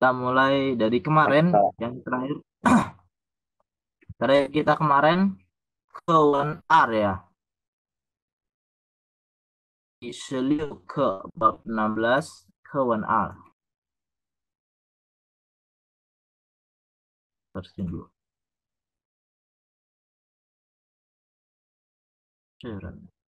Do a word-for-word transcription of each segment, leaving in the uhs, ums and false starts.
Kita mulai dari kemarin yang terakhir. Terakhir kita kemarin kawan R ya. Iseliu ke bab enam belas kawan R. Terusin dulu. Sharing.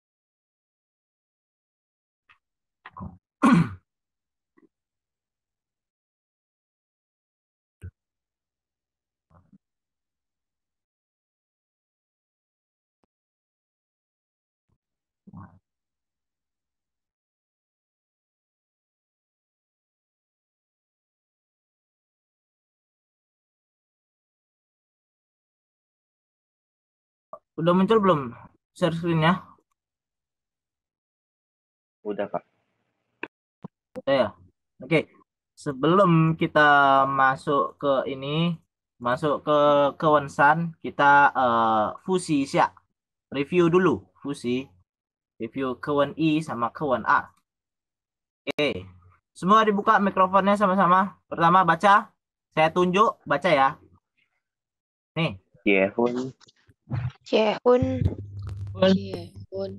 Udah muncul belum share screen-nya? Udah, Kak. Udah ya? Oke. Sebelum kita masuk ke ini, masuk ke kewensan, kita uh, fusi siap. Review dulu fusi. Review kawan I sama kawan A. Oke. Semua dibuka mikrofonnya sama-sama. Pertama baca. Saya tunjuk, baca ya. Nih. 结婚结婚， 婚结婚，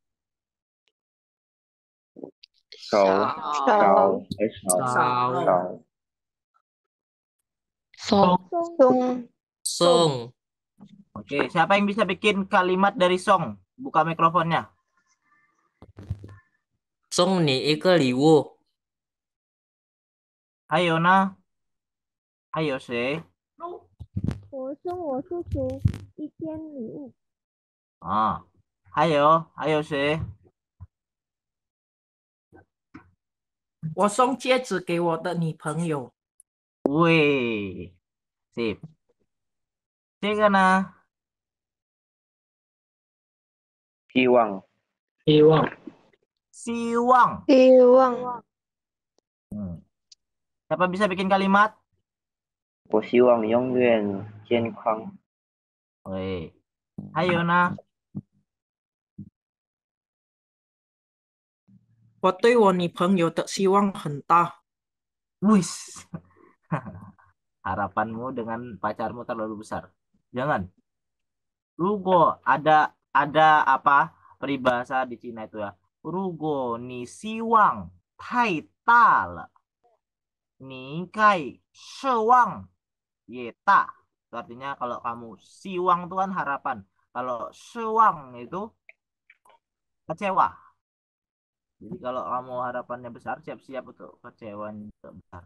手手手还手少手松松 song Oke, siapa yang bisa bikin kalimat dari song? Buka mikrofonnya. song 你一个礼物 Ayo na. Ayo谁？ 我送我叔叔一件礼物。 啊，还有还有谁？ 我送戒指给我的女朋友。 喂，sip。这个呢？ 希望希望希望。 希望， Hmm. Siapa bisa bikin kalimat? 我希望永远健康 Woi. Ayo na. 我对我女朋友的希望很大。 Wis. Harapanmu dengan pacarmu terlalu besar. Jangan. Rugo ada ada apa peribahasa di Cina itu ya. Rugo ni siwang tai ta le. Ni kai shewang ye ta. Itu artinya kalau kamu siwang itu kan harapan. Kalau shewang itu kecewa. Jadi kalau kamu harapannya besar, siap-siap untuk kecewanya besar.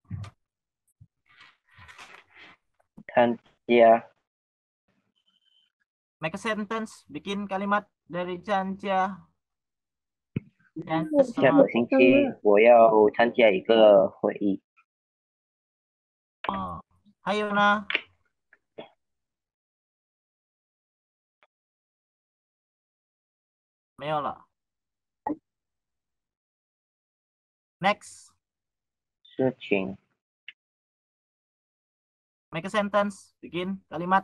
参加 Make a sentence, bikin kalimat dari Cancia. 下个星期我要参加一个会议 Oh. Hayo na. Meola. Next, 事情 make a sentence, bikin kalimat.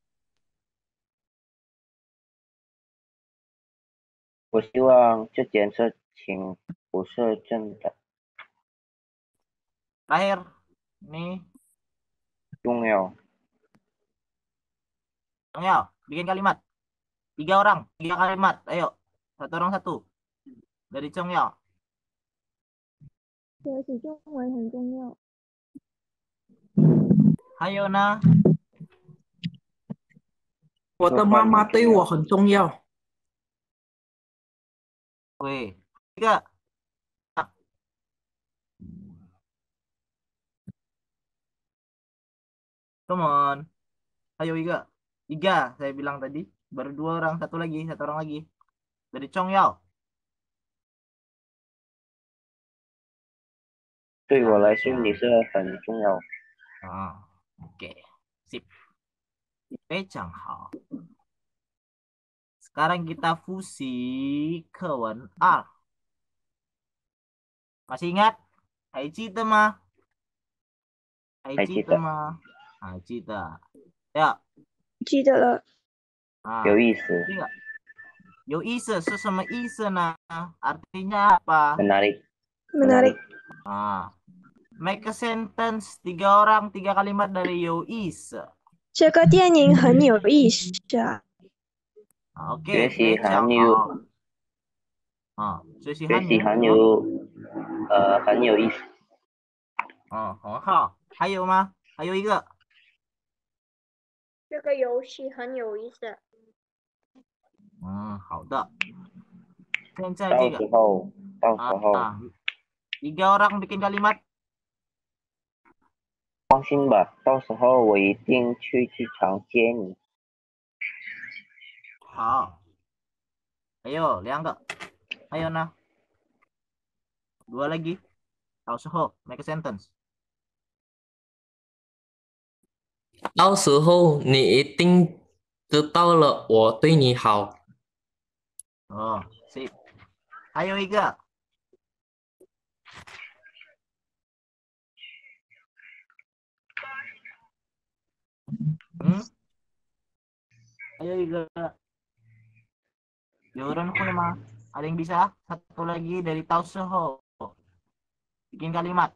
我希望这件事情不是真的 Terakhir, nih, 重要 Yao, bikin kalimat. Tiga orang, tiga kalimat. Ayo, satu orang satu. Dari Chong Yao. 学习中文很重要。 Hayo na. 我的妈妈对我很重要。 Weh, tiga. Come on. Ayo Iga. Tiga saya bilang tadi. Baru dua orang, satu lagi, satu orang lagi. Dari Chong Yao. 对我来说你是很重要 Ah, oke. Sip. Pecang hao. Sekarang kita fusi kawan R. Masih ingat? Hai Cita mah. Hai Hai Cita Cita. mah. Hai Cita. Ya. 记得了， Ah, 有意思 ini enggak? Yo ise, sesama ise nah. Artinya apa? menarik menarik， Ah. Make a sentence. Tiga orang, tiga kalimat dari 有意思。 这个电影很有意思啊。 学 OK， 习非常韩语， 好。啊，学习学汉语。 习韩语，呃，很有意思。 嗯，很好。还有吗？还有一个。 这个游戏很有意思。 嗯，好的。现在到这个时候，到时候， 啊，tiga orang bikin kalimat。 放心吧，到时候我一定去剧场接你。 好。ayo，两个。还有呢？dua lagi。到时候 make a sentence。 到时候你一定知道了，我对你好。 哦，sip。还有一个。嗯，还有一个。有人会吗？ada yang bisa? Satu lagi dari Tauseho. Bikin kalimat.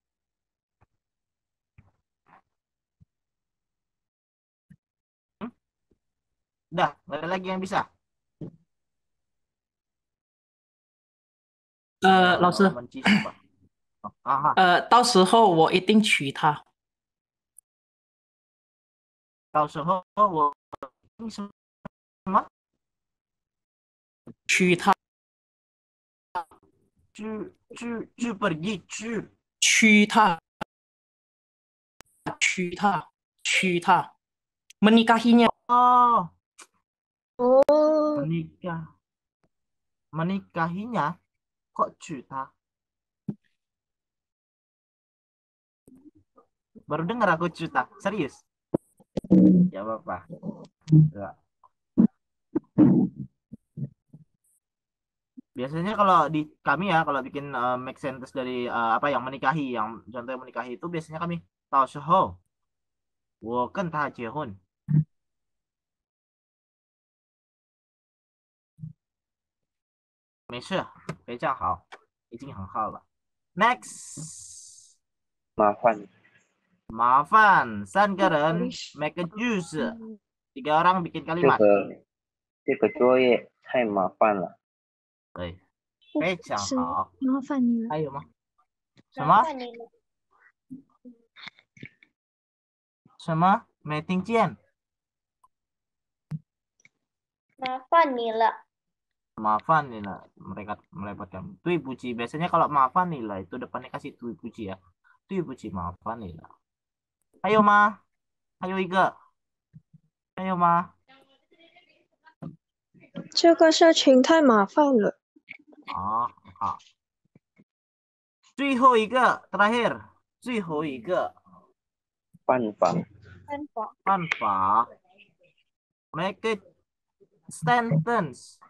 Hmm? Udah, nggak ada lagi yang bisa. 呃，老师， Mencisu, Pak. Oh, ah, ah. 呃，到时候我一定娶她。 Tauseho, wo ini semua 娶她， cu cu cu pergi cu 娶她，娶她，娶她，menikahinya。 oh Oh, menikah menikahinya kok juta baru dengar aku juta serius ya apa ya. Biasanya kalau di kami ya kalau bikin uh, make sentence dari uh, apa yang menikahi yang contohnya menikahi itu biasanya kami tahu seho wo ken ta jiehun 没事非常好已经很好了 next 麻烦， 麻烦三个人 make a juice tiga orang bikin 这 kalimat 个这个作业太麻烦了。 对非常好麻烦你了。 还有吗什么什么没听见麻烦你了。 maafan nila mereka merepotkan tui puji biasanya kalau maafan nila itu depannya kasih tui puji ya tui puji maafan nila ayo ma ayo iga ayo ma 这个事情太麻烦了。 ah ah 最后一个 terakhir 最后一个办法， 办法。 办法 make a sentence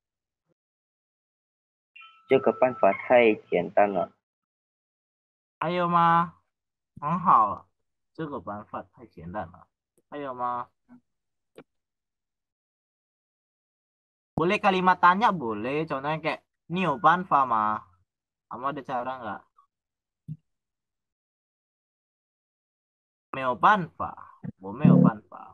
这个办法太简单了。 还有吗很好这个办法太简单了还有吗 boleh kalimat tanya boleh contohnya kayak Nio Banfa mah kamu ada cara nggak Meo Banfa Bo Meo Banfa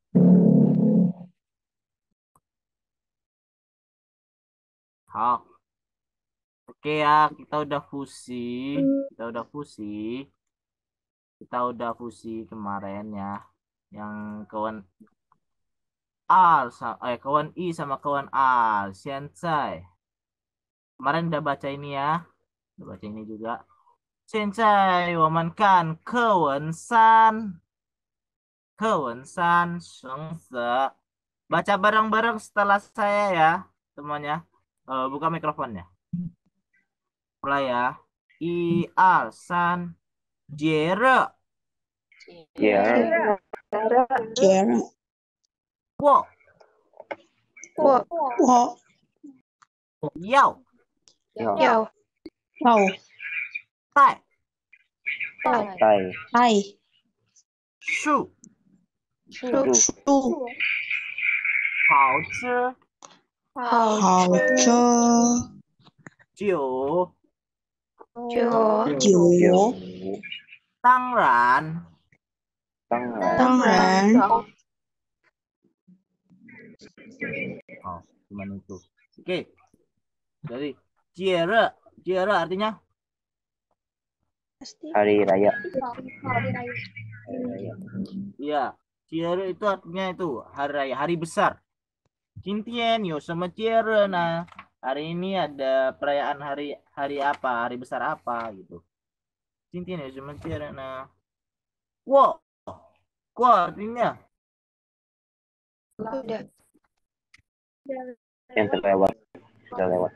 Hao. Oke ya kita udah fusi kita udah fusi kita udah fusi kemarin ya yang kawan Al eh kawan I sama kawan Al Xianzai kemarin udah baca ini ya udah baca ini juga 现在我们看课文三课文三绳子 baca bareng-bareng setelah saya ya semuanya uh, buka mikrofonnya mulai ya I al san jere 姐儿， wo 我我要要要要带带带带树入书好吃好好吃着酒酒酒五， Tangran. 当然， 当然， Oh, cuman itu. Oke. Jadi Jere, Jere artinya pasti. hari raya, Hari raya. hari raya. iya. Jere itu artinya itu hari raya, hari besar. Jintien yo sama Jere. Nah, hari ini ada perayaan hari hari apa? Hari besar apa gitu. Jintien yo sama Jere. Nah. Wo. Wo artinya Udah. Yang terlewat, sudah lewat.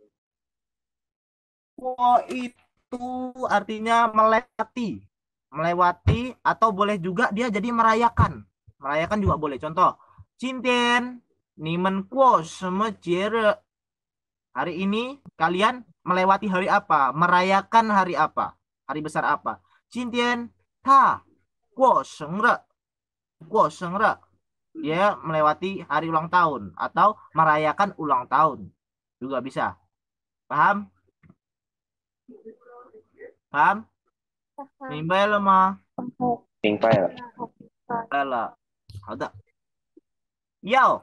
wo itu artinya melewati. Melewati atau boleh juga dia jadi merayakan. Merayakan juga boleh. Contoh, Jintien nimen kuo sama jere. Hari ini kalian melewati hari apa? Merayakan hari apa? Hari besar apa? Jintien ta kuo sengre. Kuo sengre. Dia melewati hari ulang tahun atau merayakan ulang tahun. Juga bisa. Paham? Paham? 明白了吗？ 明白了， 明白了。好的。要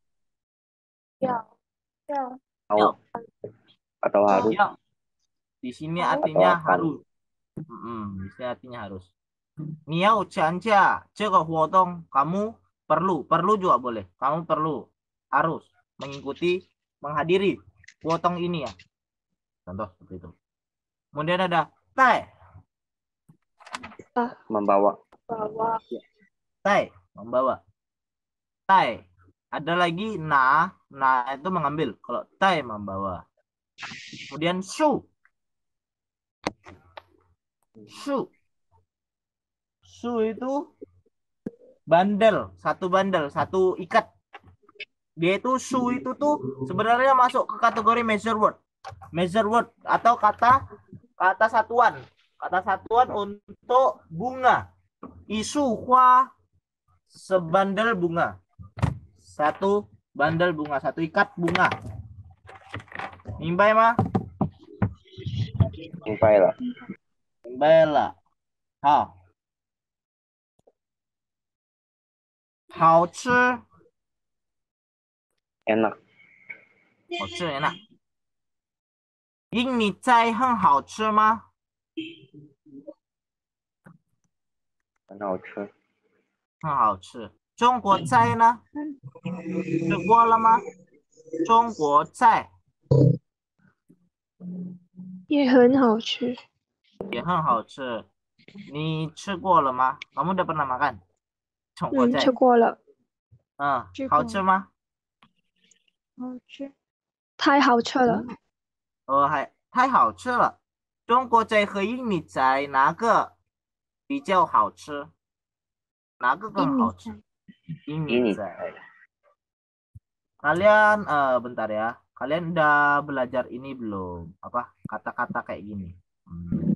mau atau harus, 要 di sini artinya akan. harus. Mm, di sini artinya harus. 你要参加这个活动 kamu perlu, perlu juga boleh. Kamu perlu, harus mengikuti, menghadiri potong ini ya. Contoh seperti itu. Kemudian ada tai, membawa, tai membawa. Tai. Ada lagi na, na itu mengambil. Kalau tai membawa. Kemudian su. Su. Su itu bandel, satu bandel, satu ikat. Dia itu su itu tuh sebenarnya masuk ke kategori measure word. Measure word atau kata kata satuan. Kata satuan untuk bunga. Isu hua sebandel bunga. Satu bandel bunga, satu ikat bunga. Mimbai mah? 明白了， 明白了。好。好吃， enak, 好吃 enak。英米菜很好吃吗？ 很好吃， 很好吃。中国菜呢？吃过了吗？中国菜也很好吃。 也很好吃。你吃过了吗？kamu udah pernah makan 中国嗯， 菜？ 吃过了， 嗯， 吃过好吃吗？ 好吃，太好吃了。 哦，还太好吃了。中国菜和英米菜哪个比较好吃？哪个更好吃？英米 ini 菜。Kalian eh, bentar ya. Kalian udah belajar ini belum? Apa kata-kata kayak gini? Hmm.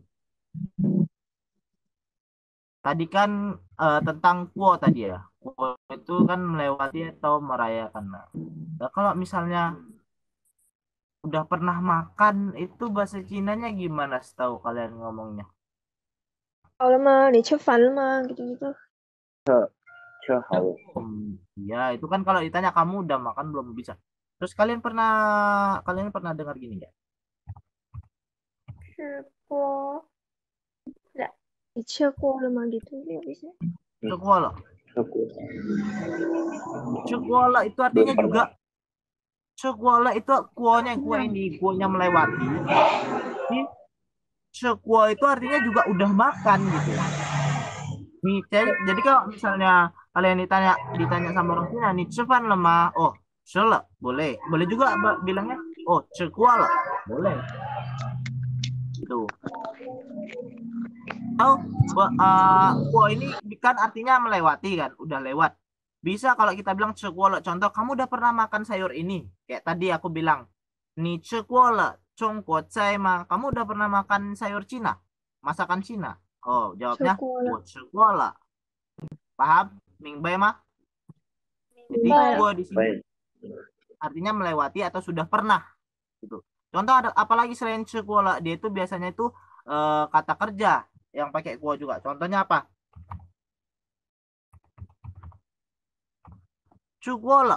Tadi kan eh, tentang kuo tadi ya. Kuo itu kan melewati atau merayakan. Nah, kalau misalnya udah pernah makan itu bahasa Cinanya gimana setahu kalian ngomongnya? 好了吗？你吃饭了吗？gitu-gitu。 吃好了， Hmm, ya itu kan kalau ditanya kamu udah makan belum bisa. Terus kalian pernah kalian pernah dengar gini nggak? 吃过。你吃过了吗？gitu ya bisa。 Cekuola. 吃过， Cekuola itu artinya Belum juga Cekuola itu kuonya kue ini kuonya melewati. Cekuo itu artinya juga udah makan gitu. Nih, jadi, jadi kalau misalnya kalian ditanya ditanya sama orang Cina nih, cepan lemah, oh, sele, boleh, boleh juga bilangnya, oh, cekuola, boleh. Itu. Oh, uh, kuo ini kan artinya melewati kan, udah lewat. Bisa kalau kita bilang cekuola, contoh kamu udah pernah makan sayur ini, kayak tadi aku bilang, nih cekuola, congkuo cai ma, kamu udah pernah makan sayur Cina, masakan Cina. Oh, jawabnya, Cekuola. oh, cekuola. Paham? Mingbai mah? Jadi Mingbai. gua di sini baik, artinya melewati atau sudah pernah gitu. Contoh ada apalagi selain sekolah, dia itu biasanya itu eh, kata kerja. yang pakai kuo juga. Contohnya apa? Cukuola.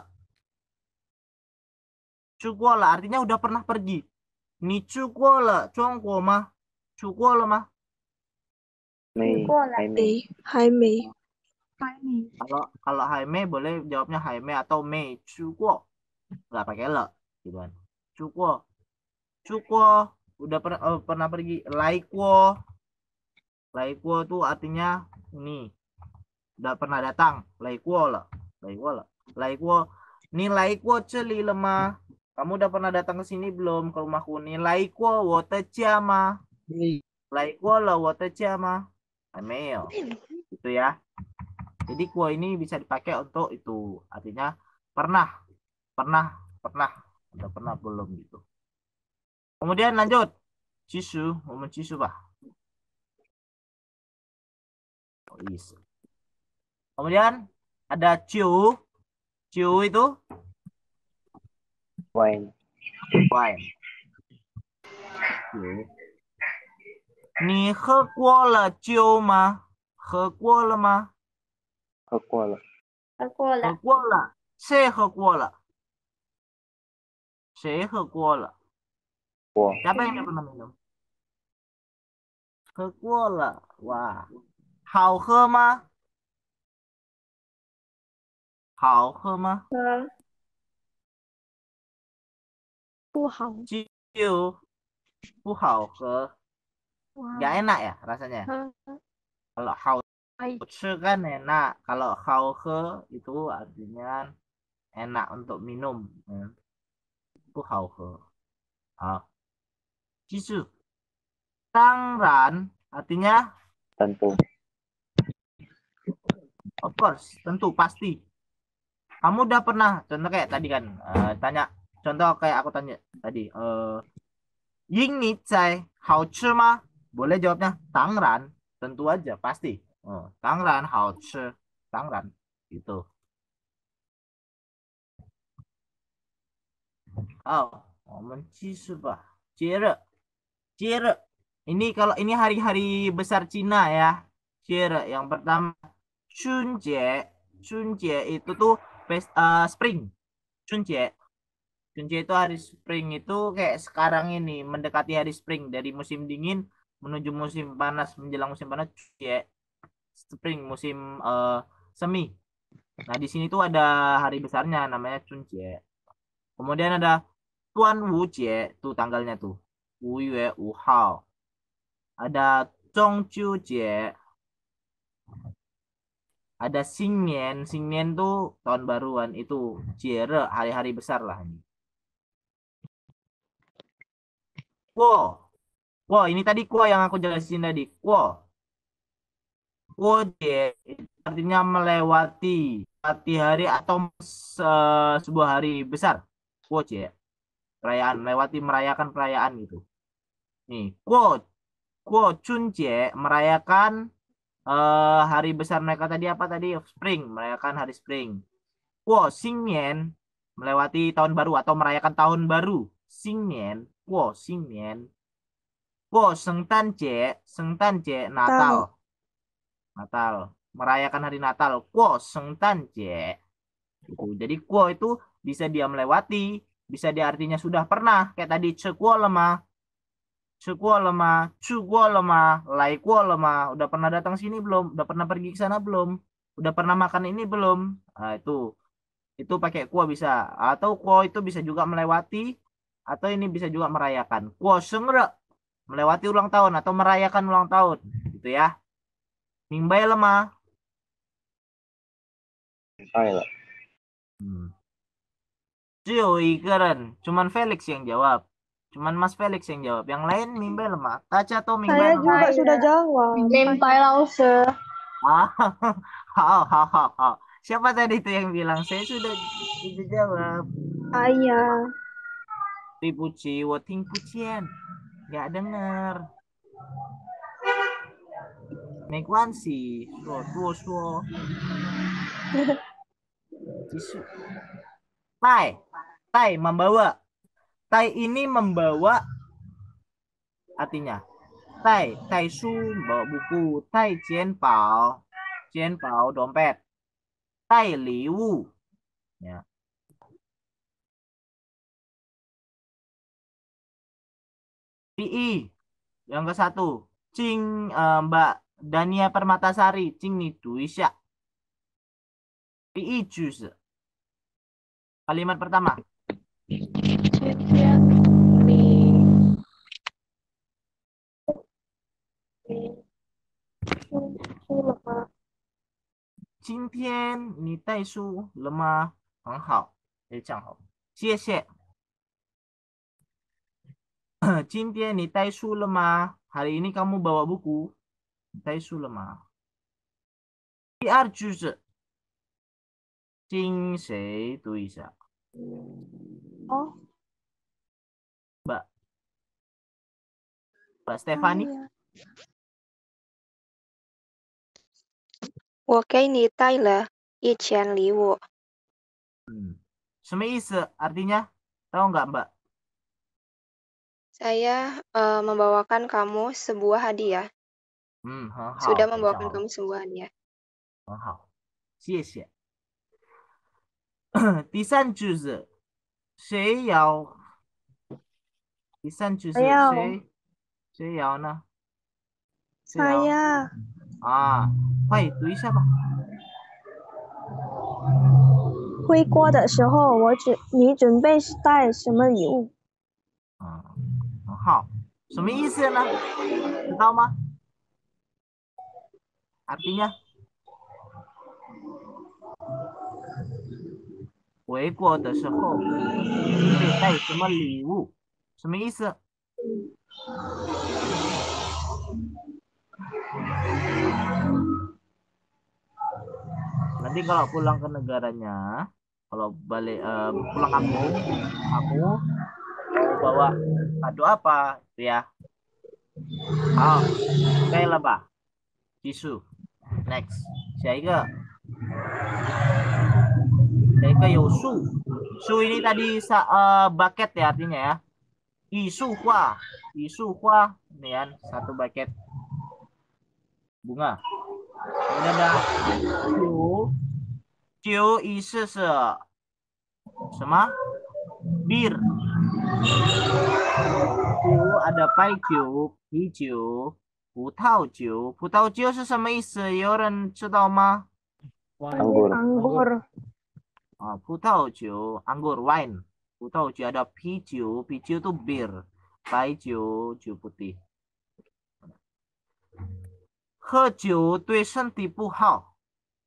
Cukuola artinya udah pernah pergi. Ni cukuola, Chongguo mah. Cukuola mah. 没过了还没没，还没， Kalau kalau Haime boleh jawabnya Haime atau Mei Cukuo. Nggak pakai le gitu kan. Cukuo. Cukuo udah per, eh, pernah pergi. Laikuo. Laikuo tuh artinya ini udah pernah datang. Laikuo lah. Laikuo lah. Laikuo. Ni laikuo celi lemah. Kamu udah pernah datang ke sini belum ke rumahku? Ni laikuo wo tejia ma. Laikuo lah wo tejia ma. Haimeo. Gitu ya. Jadi kuo ini bisa dipakai untuk itu. Artinya pernah, pernah, pernah, udah pernah belum gitu. Kemudian lanjut. Cisu, momen cisu bah. Oh, isu. Kemudian ada ciu. Ciu itu ，wine wine. Ciu. 你喝过了酒吗？喝过了吗？ 喝过了， 喝过喝了， 过了。谁喝过了？谁喝过了？ 我 Siapa yang udah pernah minum? 喝过了。哇，好喝吗？好喝吗？ 喝不好， Ciu. 不好喝。Nggak 哇， enak ya rasanya. 喝 Kalau hao 哎， kan enak. Kalau hao he itu artinya enak untuk minum. Hmm. 不好喝。好，记住。当然 artinya ，tentu of course, tentu pasti. Kamu udah pernah, contoh kayak tadi kan, eh, tanya, contoh kayak aku tanya tadi, eh, Ying ni zai hao chi ma? Boleh jawabnya tangran, tentu aja pasti. Oh, tangran hao chi, tangran gitu. Oh, 我们继续吧。接着，接着，ini kalau ini hari-hari besar Cina ya. Cire yang pertama Chunjie. Chunjie itu tuh pes- eh, spring. Chunjie. Chunjie itu hari spring itu kayak sekarang ini mendekati hari spring dari musim dingin menuju musim panas menjelang musim panas. Chunjie. Spring musim eh, semi. Nah di sini tuh ada hari besarnya namanya Chunjie. Kemudian ada Tuan Wu Jie tuh tanggalnya tuh. Wu Yue Wu Hao. Ada Zhongju Jie. Ada Xingnian. Xingnian tuh tahun baruan itu Jie hari-hari besar lah ini. Kuo. Kuo ini tadi kuo yang aku jelasin tadi. Kuo. Kuo Jie artinya melewati melewati hari atau se- sebuah hari besar. Kuo Jie. Perayaan melewati merayakan perayaan gitu. Nih, Kuo Kuo Chunjie merayakan eh, hari besar mereka tadi apa tadi? Spring, merayakan hari spring. Kuo Xingnian melewati tahun baru atau merayakan tahun baru. Xingnian, Kuo Xingnian. Kuo Sengtanjie, Sengtanjie Natal. Natal, merayakan hari Natal. Kuo Sengtanjie. Gitu. Jadi kuo itu bisa dia melewati, bisa dia artinya sudah pernah kayak tadi cekuo lemah. 吃过了吗？去过了吗？来过了吗？Udah pernah datang sini belum? Udah pernah pergi ke sana belum? Udah pernah makan ini belum? Nah, itu itu pakai kuo bisa. Atau kuo itu bisa juga melewati atau ini bisa juga merayakan. Kuo sengre melewati ulang tahun atau merayakan ulang tahun, gitu ya. Mingbai lemah. 明白了， Hmm. 只有一个人, cuman Felix yang jawab. Cuman Mas Felix yang jawab. Yang lain mimbai lemah. Taca atau mimbai saya lemah? juga sudah jawab. 明白老师， Ah, hao, hao, hao, hao. Siapa tadi itu yang bilang saya sudah sudah jawab? Ayah, 对不起，我听不见，nggak dengar. 没关系，说多说。继续。Tai, tai membawa. Tai ini membawa artinya 带带书 bawa buku, 带钱包 钱包dompet, 带礼物ya. P I yang ke satu, Cing eh, Mbak Dania Permatasari, Cing nih Duisya. P I juice. Kalimat pertama. 今天你你出出了吗？ 今天你带书了吗？很好，非常好，谢谢。今天你带书了吗？Hari ini kamu bawa buku? 带书了吗？第二句是听谁读一下？ 哦， Mbak Mbak 哎 Stefani， 呀，我给你带了一千礼物。 hmm. 什么意思？Artinya tahu nggak Mbak? Saya eh, membawakan kamu sebuah hadiah. 嗯，很好， Sudah 非常 membawakan 好， kamu sebuah hadiah. 很好，谢谢。第三句是谁要？第三句是 Saya 谁？谁要呢？谁要？ saya 啊，快读一下吧。 回国的时候，我准你准备带什么礼物？ 嗯，很好，什么意思呢？知道吗？Artinya 回国的时候准备带什么礼物？什么意思？ Nanti kalau pulang ke negaranya, kalau balik eh, pulang kampung, kamu mau bawa kado apa? Itu ya. Oh, oke lah, Pak. Tisu. Next. 下一个，下一个有树。树 ini tadi sa- eh, bucket ya artinya ya. Isu hua. Isu hua. Ini kan satu bucket bunga. Kemudian ada jiu. Jiu 意思是什么？Bir. Jiu ada pai jiu, pi jiu, 葡萄酒。葡萄酒是什么意思？有人知道吗？ Anggur. Anggur. 啊，葡萄酒 anggur wine。葡萄酒 ada 啤酒，啤酒 itu bir， 白酒酒putih。喝酒对身体不好。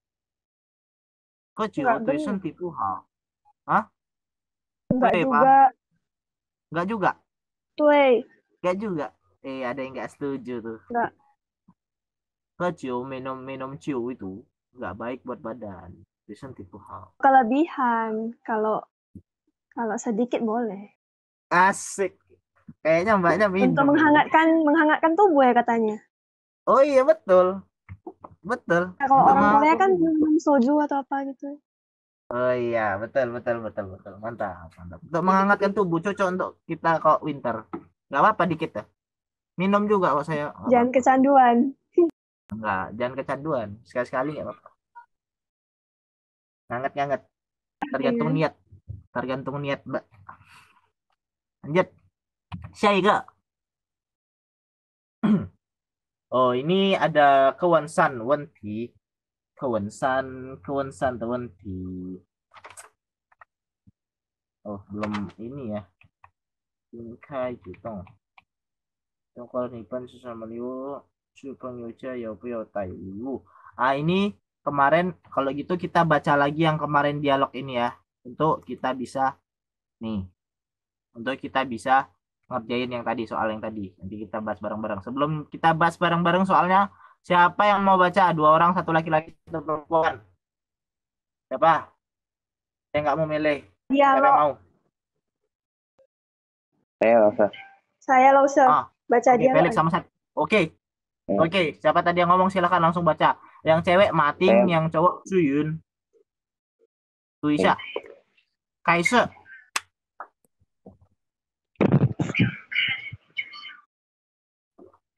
喝酒 Enggak 对 benar. 身体不好。啊？ Enggak Wei, juga. Pam? Enggak juga? 对， Enggak juga. Eh, ada yang enggak setuju tuh. enggak. Keju, minum-minum ciu itu enggak baik buat badan. Di不好。 Kelebihan. Kalau kalau sedikit boleh. Asik. Kayaknya mbaknya minum. Untuk menghangatkan menghangatkan tubuh ya katanya. Oh iya betul. Betul. Nah, kalau Untuk orang Korea menghangatkan kan tubuh. minum soju atau apa gitu. Oh iya, betul, betul, betul, betul. Mantap, mantap. Untuk menghangatkan tubuh, cocok untuk kita kok winter. Nggak apa-apa dikit ya. Minum juga kok saya. Nggak Jangan apa-apa. kecanduan. Enggak, jangan kecanduan. Sekali-sekali nggak apa-apa. Nganget-nganget. Tergantung Iya. niat. Tergantung niat, Mbak. Lanjut. Saya Oh, ini ada kewensan, wenti. Kewensan, kewensan, wenti. Oh, belum ini ya. Kai gitu. 中国你本是什么礼物？去朋友家有不有带礼物？ Ah, ini kemarin kalau gitu kita baca lagi yang kemarin dialog ini ya. Untuk kita bisa nih. Untuk kita bisa ngerjain yang tadi, soal yang tadi. Nanti kita bahas bareng-bareng. Sebelum kita bahas bareng-bareng soalnya, siapa yang mau baca? Dua orang, satu laki-laki, satu perempuan. Siapa? Saya nggak mau milih. Siapa yang Dialog. mau? Saya rasa. Saya lo usah Ah, baca Oke, dialog. Felix sama saya. Oke. Ya. Oke, siapa tadi yang ngomong silahkan langsung baca. Yang cewek Mating, Saya. yang cowok Suyun. Tuisha. Kaise.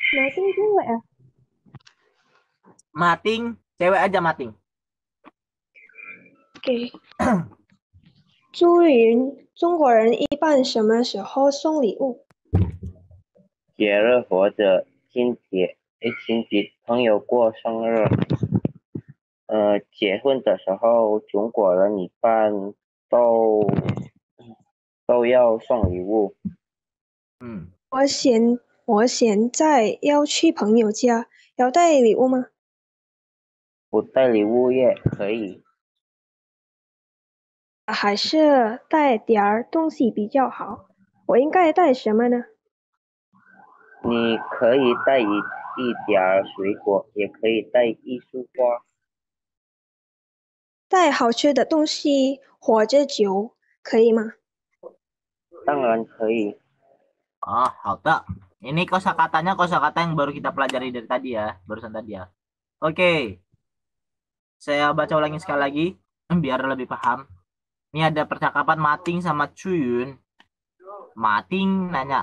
Mating cewek ya? Mating, cewek aja mating. Oke. 朱云，中国人一般什么时候送礼物？ 节日或者亲节，诶，亲戚朋友过生日，呃，结婚的时候，中国人一般都都要送礼物。 嗯， 我现我现在要去朋友家，要带礼物吗？ 不带礼物也可以。 还是带点儿东西比较好？我应该带什么呢？ 你可以带一一点儿水果，也可以带一束花。 带好吃的东西或者酒，可以吗？ 当然可以。 Oh, hauta. Ini kosakatanya kosakata yang baru kita pelajari dari tadi ya, barusan tadi ya. Oke, saya baca ulangi sekali lagi biar lebih paham. Ini ada percakapan Mating sama Cuyun. Mating nanya,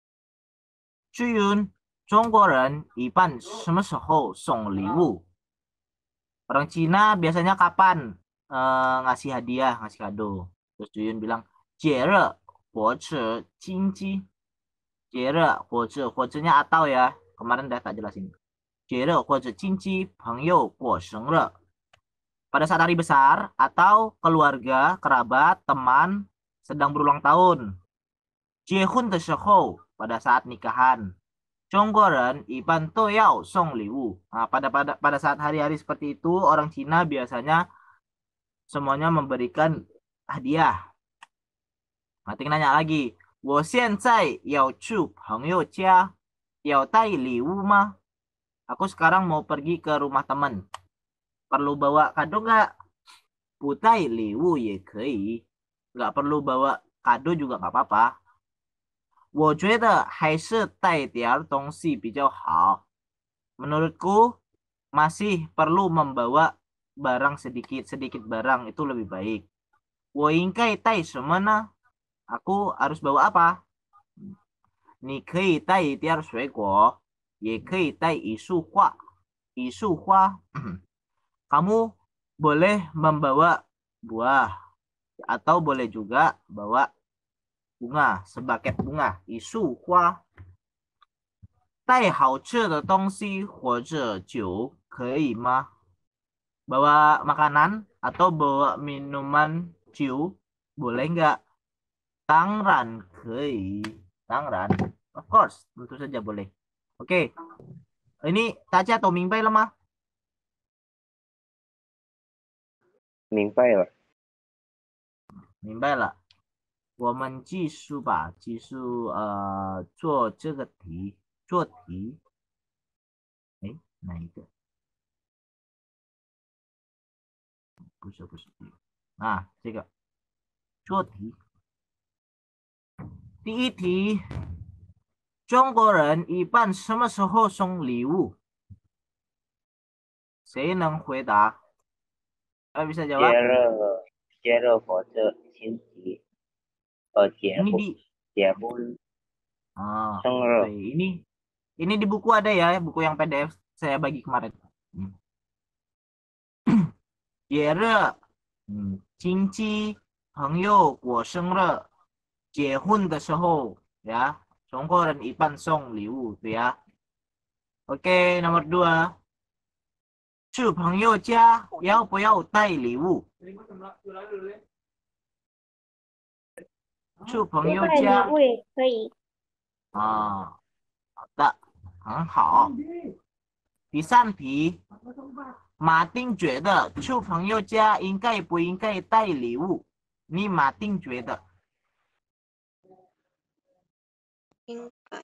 Cuyun, 中国人一般什么时候送礼物? Orang Cina biasanya kapan eh, ngasih hadiah, ngasih kado? Terus Cuyun bilang, 节日或者经济. 节日或者或者nya atau ya. Kemarin udah tak jelasin. 节日或者亲戚朋友过生日. Pada saat hari besar atau keluarga, kerabat, teman sedang berulang tahun. 结婚的时候 pada saat nikahan. 中国人一般都要送礼物. Nah, pada pada pada saat hari-hari seperti itu orang Cina biasanya semuanya memberikan hadiah. Nanti nanya lagi, 我现在要去朋友家，要带礼物吗? Aku sekarang mau pergi ke rumah teman. Perlu bawa kado nggak? 不带礼物也可以. Nggak perlu bawa kado juga nggak apa-apa. 我觉得还是带点东西比较好. Menurutku masih perlu membawa barang sedikit-sedikit barang itu lebih baik. 我应该带什么呢? Aku harus bawa apa? 你可以带一点水果，也可以带一束花。一束花， kamu boleh membawa buah atau boleh juga bawa bunga, sebaket bunga, 一束花。带好吃的东西或者酒可以吗? Bawa makanan atau bawa minuman ciu boleh nggak? 当然可以，当然 of course, tentu saja boleh. Oke, ini 大家都明白了吗？ 明白了。 明白了。我们继续吧，继续呃做这个题，做题。哎，哪一个？不是不是，啊，这个做题。第一题，中国人一般什么时候送礼物？谁能回答？Kalau bisa 节 jawab. 日节日或者亲戚，呃，结 Ini 婚 di 结婚 ah, 生 oke. 日 Ini ini di buku ada ya, buku yang P D F saya bagi kemarin. Hmm. 节日，嗯，亲戚朋友过生日，结婚的时候，ya，中国人一般送礼物，对呀。Oke, nomor dua，去朋友家要不要带礼物？去朋不带礼友家物也可以。 啊，好的，很好。第三题，马丁觉得去朋友家应该不应该带礼物？你马丁觉得？ 应该。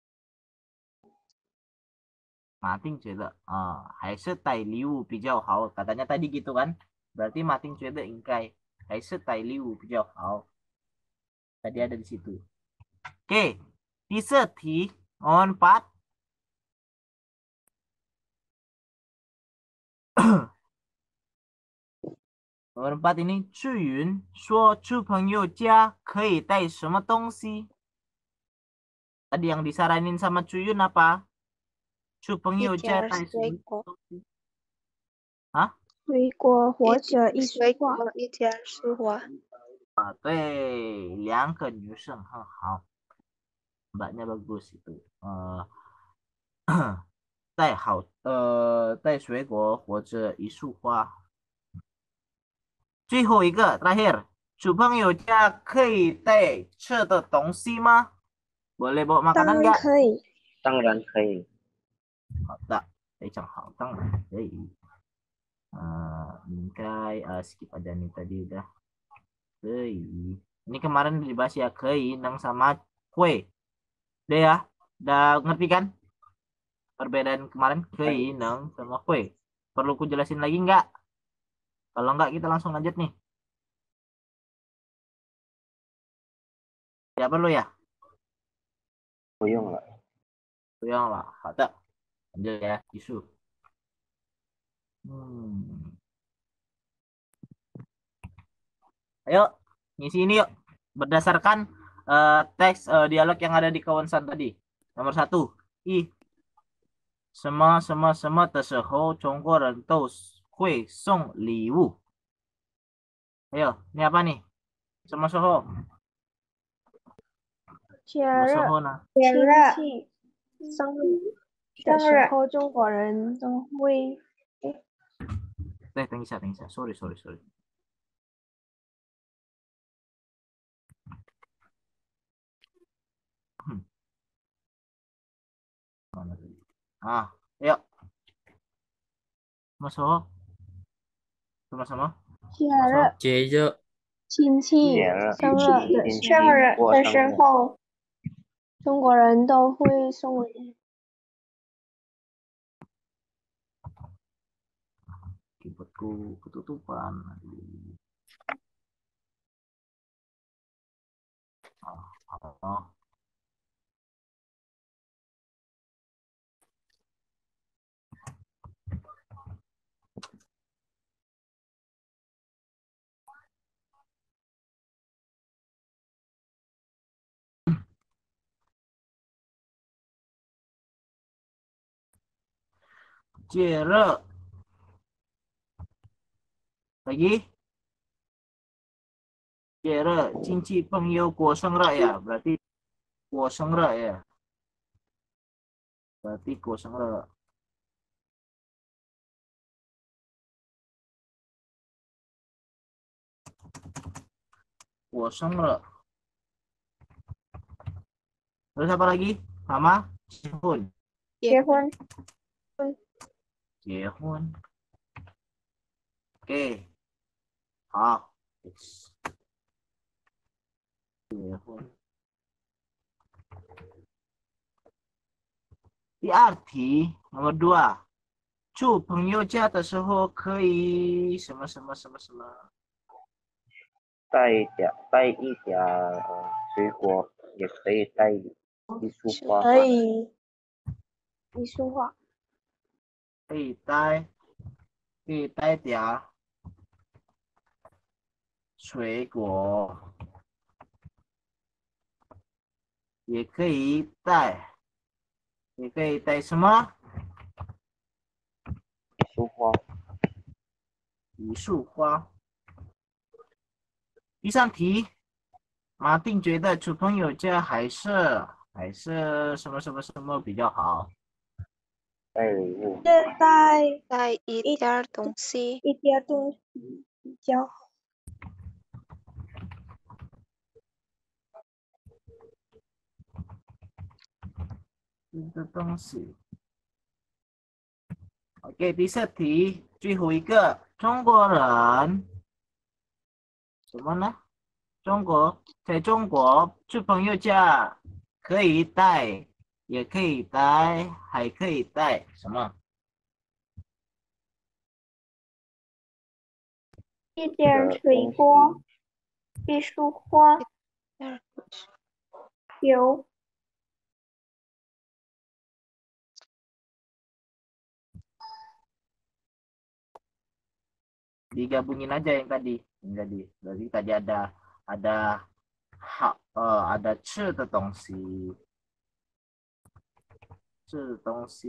Mating 觉得 ah, 还是带礼物比较好 katanya tadi gitu kan, berarti Mating 觉得应该还是带礼物比较好 tadi ada di situ. Oke, 第四题 nomor empat. Nomor empat ini 志云说去朋友家可以带什么东西? Tadi yang disaranin sama Cuyun apa? 去朋友家带什么东西？啊？ 水果或者艺术画。 一点水果。 啊，对，两个女生很好。Mbaknya bagus itu. Uh, 带好呃带水果或者一束花。最后一个 terakhir， 小朋友家可以带吃的东西吗？ Boleh bawa 当 makanan 然 nggak? 可以。 当然可以。 好的，非常好，当然可以。Uh, Mingkai uh, skip aja nih tadi udah. Kei. Ini kemarin dibahas ya kei nang sama kue. Udah ya? Udah ngerti kan? Perbedaan kemarin kei nang sama kue. Perlu ku jelasin lagi nggak? Kalau nggak kita langsung lanjut nih. Ya perlu ya? 不用了。 不用了，好的，lanjut ya, isu. Hmm. Ayo, ngisi ini yuk. Berdasarkan uh, teks uh, dialog yang ada di kawasan tadi. Nomor satu, i 什么什么什么的时候，中国人都会送礼物。Ayo, ini apa nih? Sama soho. 节 Sama 日、 soho nah. 亲戚、生日的时候，中国人都会。 Eh, thank you, thank you. Sorry, sorry, sorry. Hmm. Mana tadi? Ah, ayo. Sama soho. Sama-sama. 节日、 接着亲戚节日生日的亲戚时候， 过生日。 中国人都会送礼。 Keyboardku ketutupan. Oh, oh. Cire. Lagi. Cire, cinci pengyo kuo sengra ya. Berarti kuo sengra ya. Berarti kuo sengra. Kuo sengra. Terus apa lagi? Sama? Jehun. 结婚。 Jehun. Oke. Ah. Jehun. Di arti nomor dua. 去朋友家的时候可以什么什么什么什么。 带一点带一点呃水果，也可以带一束花。 可以。一束画。 可以带，可以带点水果，也可以带，也可以带什么？ 一束花。 一束花。第三题，马丁觉得去朋友家还是还是什么什么什么比较好？ 带礼物。 带带一点东西。 一点东西比较好。 一个东西。OK， 第四题，最后一个，中国人什么呢？中国在中国去朋友家可以带，也可以带，还可以带什么？ 一点水果，一束花，酒。 Digabungin aja yang tadi, yang tadi. Berarti tadi ada ada ha, uh, ada 吃的东西， 吃的东西，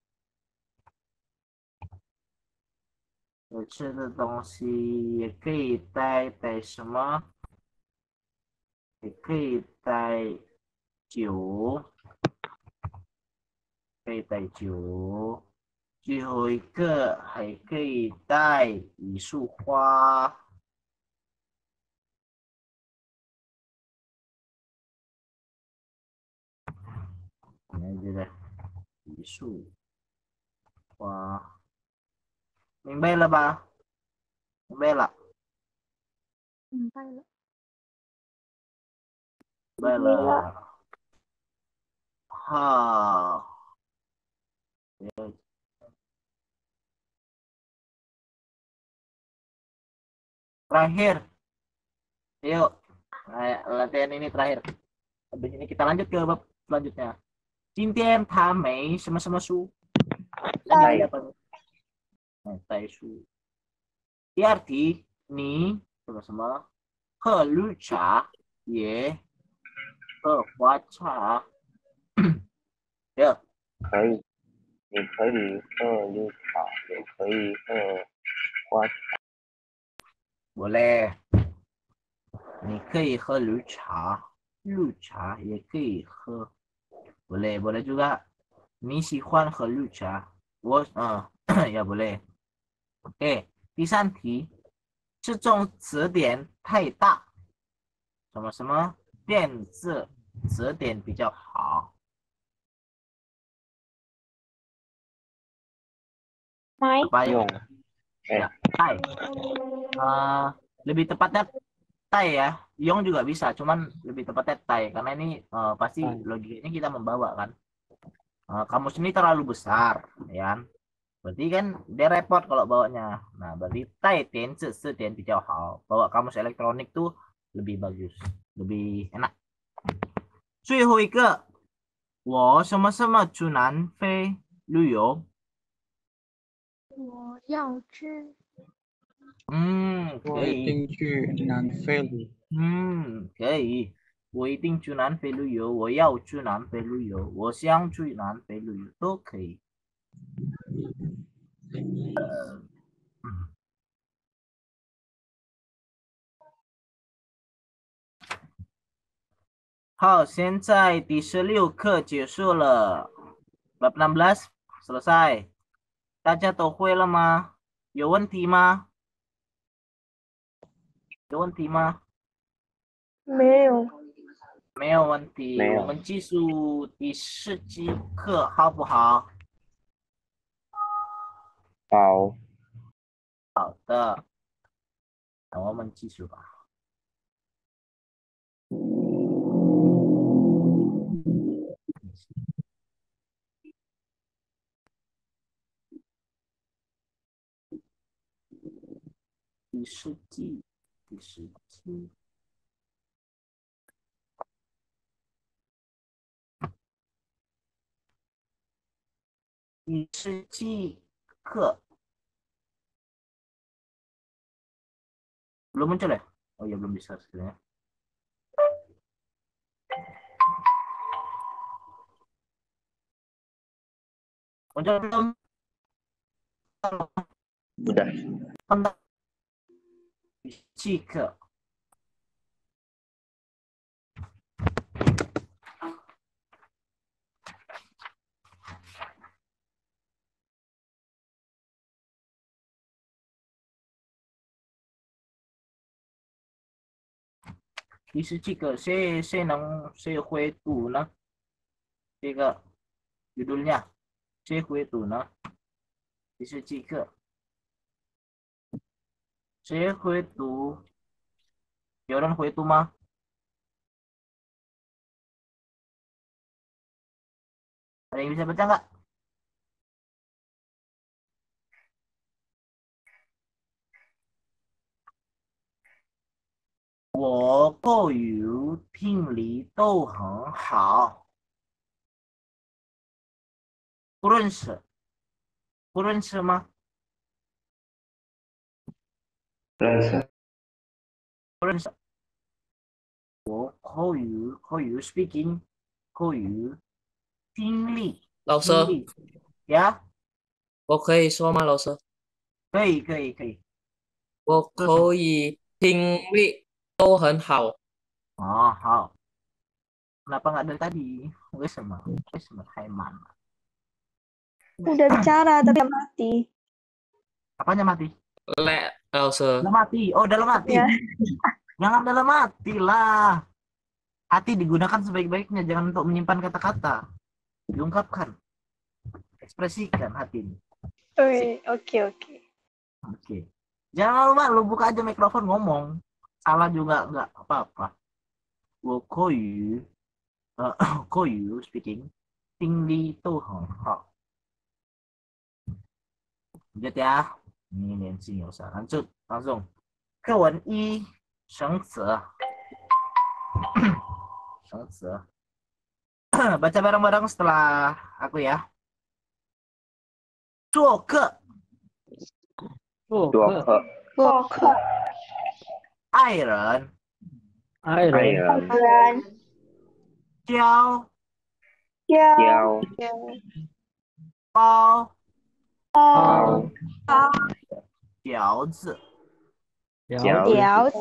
有吃的东西也可以带带什么？也可以带酒，可以带酒。最后一个还可以带一束花。你们觉得一束花，明白了吧？明白了， 明白了。 明白了。好。Terakhir, yuk. Nah, latihan ini terakhir. Habis ini kita lanjut ke bab selanjutnya. 今天他没什么什么书。 带 Tadi apa nih? Nah, tai书。第二题，你什么什么喝绿茶也喝花茶。yuk. 可以，你可以喝绿茶，也可以喝花茶。 boleh. 你可以喝绿茶，绿茶也可以喝。boleh, boleh juga. 你喜欢喝绿茶，我嗯也 boleh。OK， 第三题，这种词典太大，什么什么电子词典比较好。 买 apa 用 ya? 哎 Ya, tai. Uh, lebih tepatnya tai ya. Yong juga bisa, cuman lebih tepatnya tai karena ini uh, pasti Tai. logikanya kita membawa kan. Uh, kamus ini terlalu besar, ya. Berarti kan dia repot kalau bawanya. Nah, berarti tai tian zi si tian比较好. Bawa kamus elektronik tuh lebih bagus, lebih enak. 最后一个，我什么什么去南非旅游。 我要去。 嗯， 我一可以。 定去南非旅。 嗯，可以。我一定去南非旅游，我要去南非旅游，我想去南非旅游，都可以。呃，嗯好，现在第十六课结束了，bab enam belas selesai。大家都会了吗？有问题吗？有问题吗？ 没有， 没有问题。 没有我们继续第十节课，好不好？ 好， 好的，那我们继续吧。第十季，第十期。第十季课 belum muncul ya? Oh iya belum bisa sebenarnya. Muncul belum? udah 第十季课。第十几个 谁谁能谁会读呢？这个 judulnya 谁会读呢？第十几个谁会读？有人会读吗？ada yang bisa baca nggak? 我口语听力都很好。不认识？不认识吗？ 认识不认识。我口语口语 speaking 口语听力老师， Tinggi. Ya, 我可以说吗？老师， 可以可以可以。 我说什么？ 可以听力都很好。 Oh, hao. Kenapa nggak dari tadi? Wes sama, wes sama Taiman. Udah bicara tapi mati. Apanya mati? 来，老师， Udah mati. Oh, dalam hati. Ya. Jangan dalam hati lah. Hati digunakan sebaik-baiknya, jangan untuk menyimpan kata-kata. Diungkapkan, ekspresikan hati ini. Oke, oke, oke. Oke. Jangan malu, buka aja mikrofon ngomong. Salah juga nggak apa-apa. Wo koyu, uh, koyu speaking, tinggi tuh hao. Lanjut ya. Ini Nancy nggak usah. Lanjut, langsung. Kewen i, shengzi. Shengzi. Baca bareng-bareng setelah aku ya. 做客做做客， 客， 做客， 爱人爱爱人， 人， 人交交交包包包饺子饺饺子， 饺子，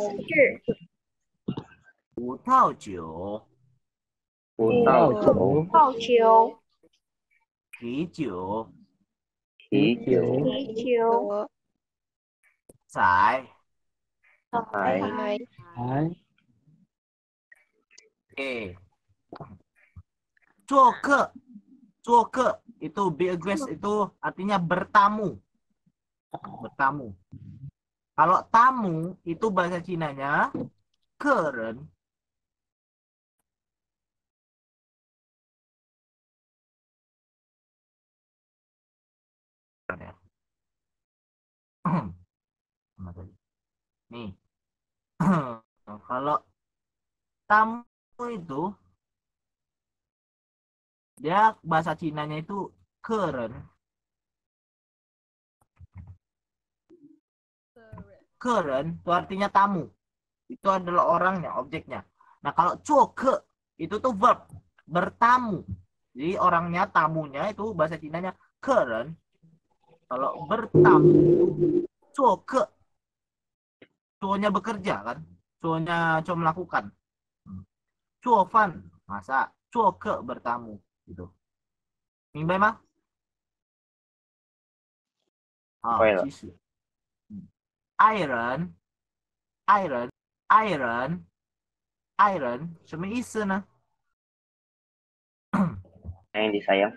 葡萄酒葡葡萄萄酒、 酒， 泡酒， 啤酒啤啤酒， 酒、 啤酒， 仔海还 ，oke 做客做客itu be a guest itu artinya bertamu bertamu. Kalau tamu itu bahasa Cinanya keren. Nih. Kalau tamu itu dia bahasa Cinanya itu keren. Keren itu artinya tamu. Itu adalah orangnya, objeknya. Nah, kalau coke itu tuh verb, bertamu. Jadi orangnya, tamunya itu bahasa Cinanya keren. Kalau bertamu itu coke. Cowoknya bekerja kan? Cowoknya cowok melakukan. Cuofan, masa coke bertamu gitu. Mingbai mah? Ah, 会了， cisu. Iron, iron, iron, iron 什么意思呢？ yang disayang,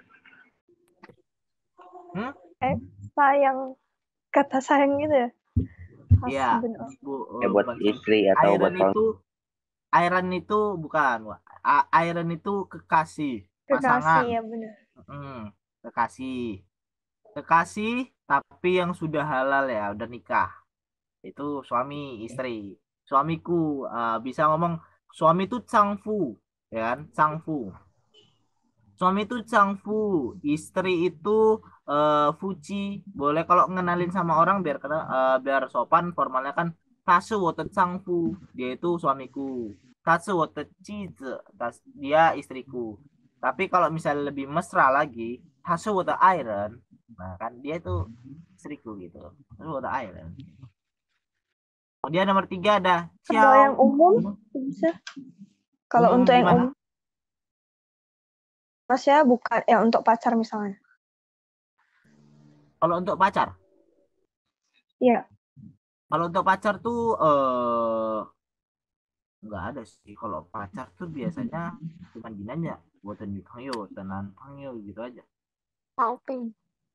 Hmm? eh sayang, kata sayang gitu ya? Iya, Husband of- bu, ya eh, buat bukan istri atau iron buat suami. itu iron itu bukan Wak. A- iron itu kekasih pasangan. kekasih ya benar. Hmm, kekasih kekasih tapi yang sudah halal ya udah nikah itu suami istri. Suamiku eh, bisa ngomong suami itu cangfu ya kan, cangfu. Suami itu cangfu, istri itu eh, fuci. Boleh kalau ngenalin sama orang biar kena eh, biar sopan formalnya kan tasu wote cangfu, dia itu suamiku. Tasu wote cize, tas dia istriku. Tapi kalau misalnya lebih mesra lagi, tasu wote iron, nah kan dia itu istriku gitu. Tasu wote iron. Kemudian nomor tiga ada Kalau yang ciao. umum bisa. Kalau Umum untuk yang gimana? umum, maksudnya bukan ya untuk pacar misalnya. Kalau untuk pacar, Iya. kalau untuk pacar tuh eh nggak ada sih. Kalau pacar tuh biasanya cuma gini aja, buat女朋友 tenan pangyo gitu aja. Paupe.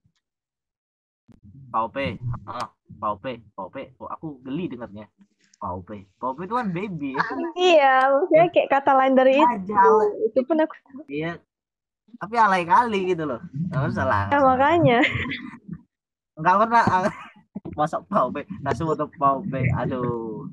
Paupe, ah, paupe, paupe. Oh, aku geli dengarnya. Paupe, paupe itu kan baby ya. Iya, maksudnya kayak kata lain dari itu. Aja, alay. Itu pun aku Iya, tapi alay kali gitu loh. Nggak salah. ya, makanya. Nggak pernah ah, masuk paupe, langsung untuk paupe. Aduh.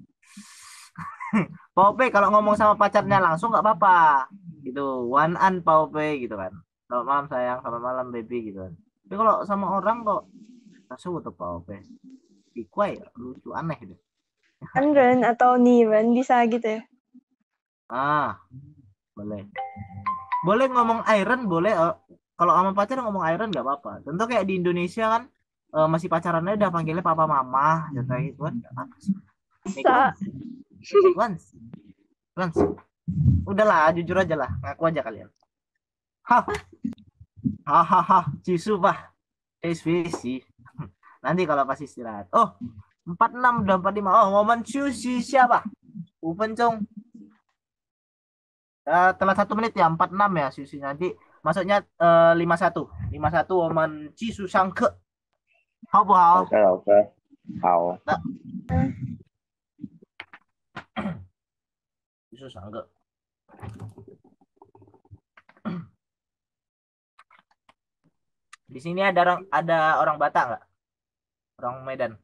Paupe kalau ngomong sama pacarnya langsung nggak apa-apa. Gitu, one an paupe gitu kan. Selamat malam sayang, selamat malam baby gitu kan. Tapi kalau sama orang kok langsung untuk paupe. Ikuai lucu aneh gitu. Ren atau Niren bisa gitu ya. Ah, boleh. Boleh ngomong iron boleh. eh, kalau sama pacar ngomong Iron nggak apa-apa. Tentu kayak di Indonesia kan eh, masih pacarannya udah panggilnya papa mama, ya kayak gitu kan. Nggak apa sih. Make Sa. once, make once, once. Udahlah, jujur aja lah, ngaku aja kalian. Hah, hahaha, cisu pak, S V C. Nanti kalau pas istirahat. Oh, empat enam udah empat lima. Oh, momen sushi siapa? Upencong. Uh, telat satu menit ya, empat enam ya sushi nanti. Masuknya uh, lima satu. lima satu momen cisu sangke. Hao bu 老 hao? 师老师好， Cisu sangke. Di sini ada orang ada orang Batak nggak? Orang Medan.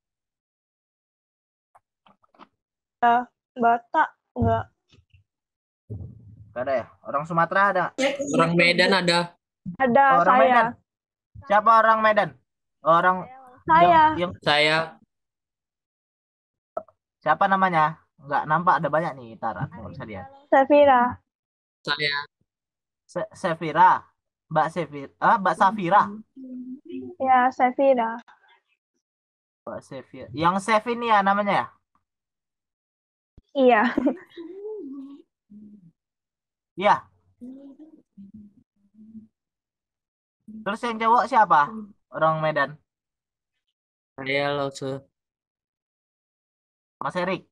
Batak enggak. Gak ada ya? Orang Sumatera ada nggak? Orang Medan ada. Ada Oh, orang saya. Medan. Siapa orang Medan? Orang Saya. yang, yang Saya. siapa namanya? Nggak nampak, ada banyak nih. Tar, aku nggak bisa lihat. Safira. Saya. Se- Sevira. Mbak Sevira. Ah, Mbak Safira. Ya, Safira. Mbak Sevira. Yang Sev ini ya namanya ya? Iya. Iya. Terus yang cowok siapa? Orang Medan. Saya loh, Sir. Mas Erik.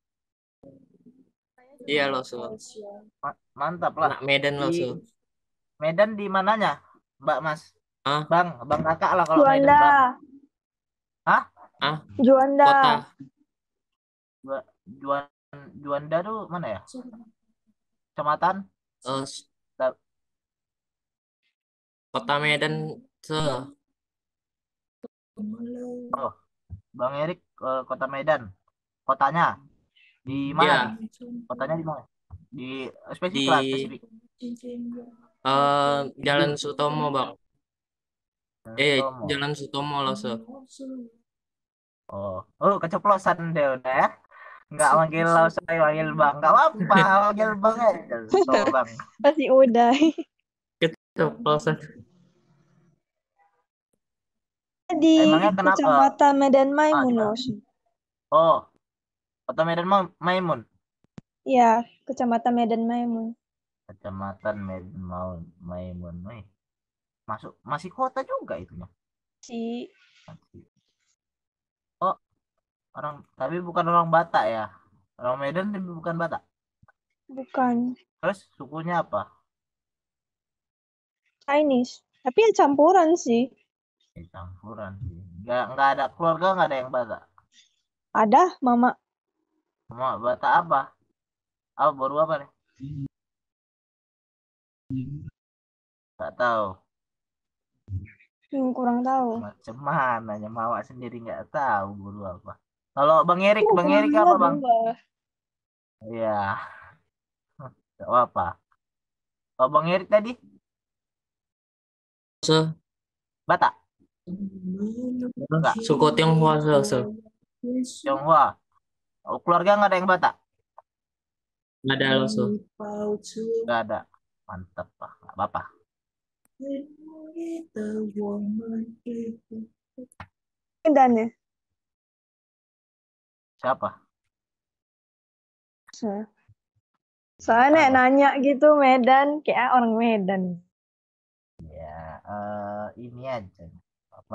Iya loh, Sir. Ma- mantap lah. Anak Medan loh, Di Sir. Medan di mananya? Mbak Mas. Ah, Bang, Bang kakak lah kalau Medan, Bang. Juanda. Hah? ah, Juanda. kota. Ju- Juan Juanda tuh mana ya? Kecamatan? Eh, s- Da- kota Medan, Sir. Oh, Bang Erik eh, Kota Medan. Kotanya di mana Iya, nih? Kotanya di mana? Di spesifik di lah, spesifik. eh, Jalan Sutomo, Bang. Eh, Tomo. Jalan Sutomo loh, Sir. Oh, oh keceplosan deh udah ya. Nggak manggil lo, saya manggil Bang. Nggak apa-apa, manggil Bang aja. Tuh, Bang. Masih udah. Keceplosan. Di Emangnya kenapa? Kecamatan Medan Maimun Ada. loh. Oh, Kota Medan Ma- Maimun. Iya, Kecamatan Medan Maimun. Kecamatan Medan Mau- Maimun. Wih, masuk masih kota juga itunya. Si Masih. Oh, orang tapi bukan orang Batak ya. Orang Medan tapi bukan Batak. bukan Terus sukunya apa? Chinese, tapi ya campuran sih. Eh, campuran sih. Nggak, nggak ada keluarga, nggak ada yang Batak. Ada mama. Semua Batak apa? Apa baru apa nih? Nggak tahu. Hmm, kurang tahu. Macam mana ya Mawak sendiri nggak tahu baru apa. Kalau Bang Erik, Oh, Bang Erik dua, apa Bang? dua. Iya, nggak apa. Kalau Bang Erik tadi Sir. Batak, nggak? Suku Tionghoa, Sir, Sir. Tionghoa. Oh, keluarga nggak ada yang Batak? Ada loh, Sir. Nggak ada. Mantap lah, nggak apa-apa. Medan ya. Siapa? So- Soalnya Apa? nanya gitu Medan, kayak orang Medan. Ya, eh, ini aja. Apa?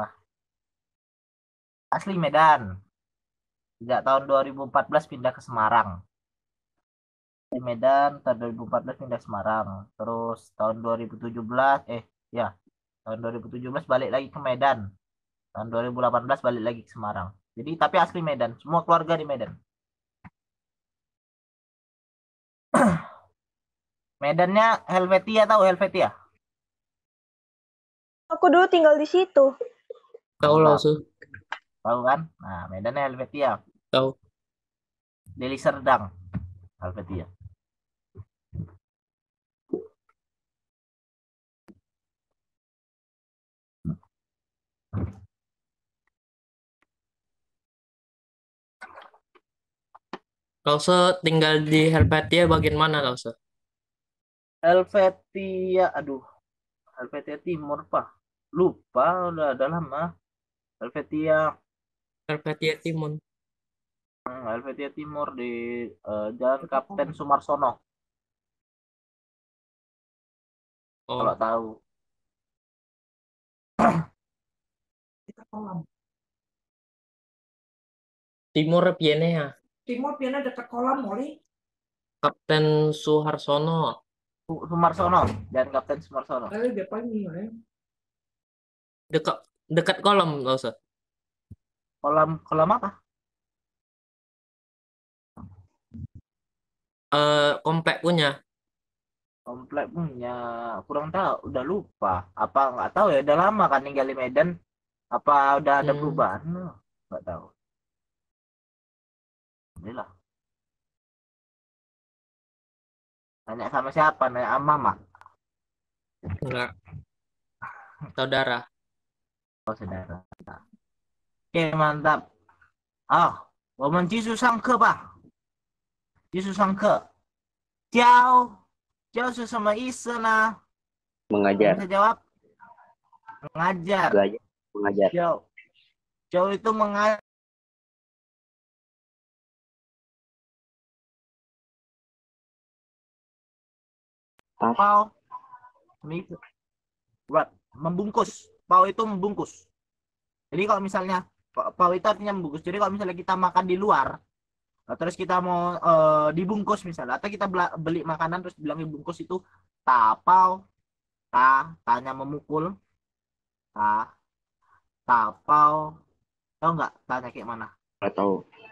Asli Medan. Sejak tahun dua ribu empat belas pindah ke Semarang. Di Medan tahun dua ribu empat belas pindah ke Semarang. Terus tahun dua ribu tujuh belas eh ya, tahun dua ribu tujuh belas balik lagi ke Medan. Tahun dua ribu delapan belas balik lagi ke Semarang. Jadi tapi asli Medan, semua keluarga di Medan. Medannya Helvetia, tahu Helvetia? Aku dulu tinggal di situ. Tahu loh, Sir. Tahu kan? Nah, Medannya Helvetia. Tahu. Deli Serdang. Helvetia. Kalau Sir tinggal di Helvetia bagian mana, kalau Sir? Helvetia, aduh. Helvetia Timur pak. Lupa udah udah lama. Helvetia Helvetia Timur. hmm, Helvetia Timur di eh, Jalan Kapten Sumarsono. Kalau Oh, tahu. Timur piene ya. Timur piana dekat kolam Moli. Kapten Suharsono. Su- Sumarsono, Jalan Kapten Sumarsono. Eh, depan ini, eh. Dekat dekat kolam nggak usah. Kolam kolam apa? Eh komplek punya. Komplek punya kurang tahu, udah lupa. Apa nggak tahu ya, udah lama kan tinggal di Medan. Apa udah ada Hmm. perubahan? Nggak tahu. Inilah. Nanya sama siapa? Nanya sama mama. Enggak. Saudara. Oh, saudara. Oke, mantap. Ah, 我们继续上课吧。继续上课。教教是什么意思呢？ Mengajar. Bisa jawab? Mengajar. Belajar. Mengajar. Jauh. Jauh itu mengajar. Pau. Buat membungkus. Pau itu membungkus. Jadi kalau misalnya pau itu artinya membungkus. Jadi kalau misalnya kita makan di luar, terus kita mau uh, dibungkus misalnya, atau kita beli makanan terus bilang dibungkus, itu tapau. Ta, tanya memukul. Ta, tapau. Tahu nggak tanya kayak mana? Nggak tahu.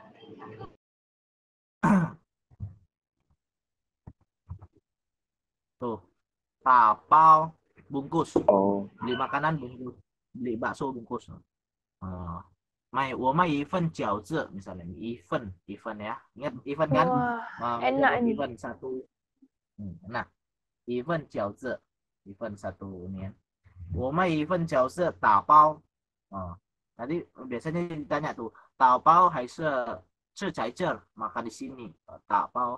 Tuh, tapau bungkus. Oh. Beli makanan bungkus, beli bakso bungkus. Uh, 买我卖一份饺子 misalnya, event event ya, ingat event kan? Wah, uh, enak ini. Event satu. Hmm, nah, event 饺子 event satu ini ya. 我卖一份饺子打包. Uh, Tadi biasanya ditanya tuh, 打包还是吃在这儿 makan di sini, 打包.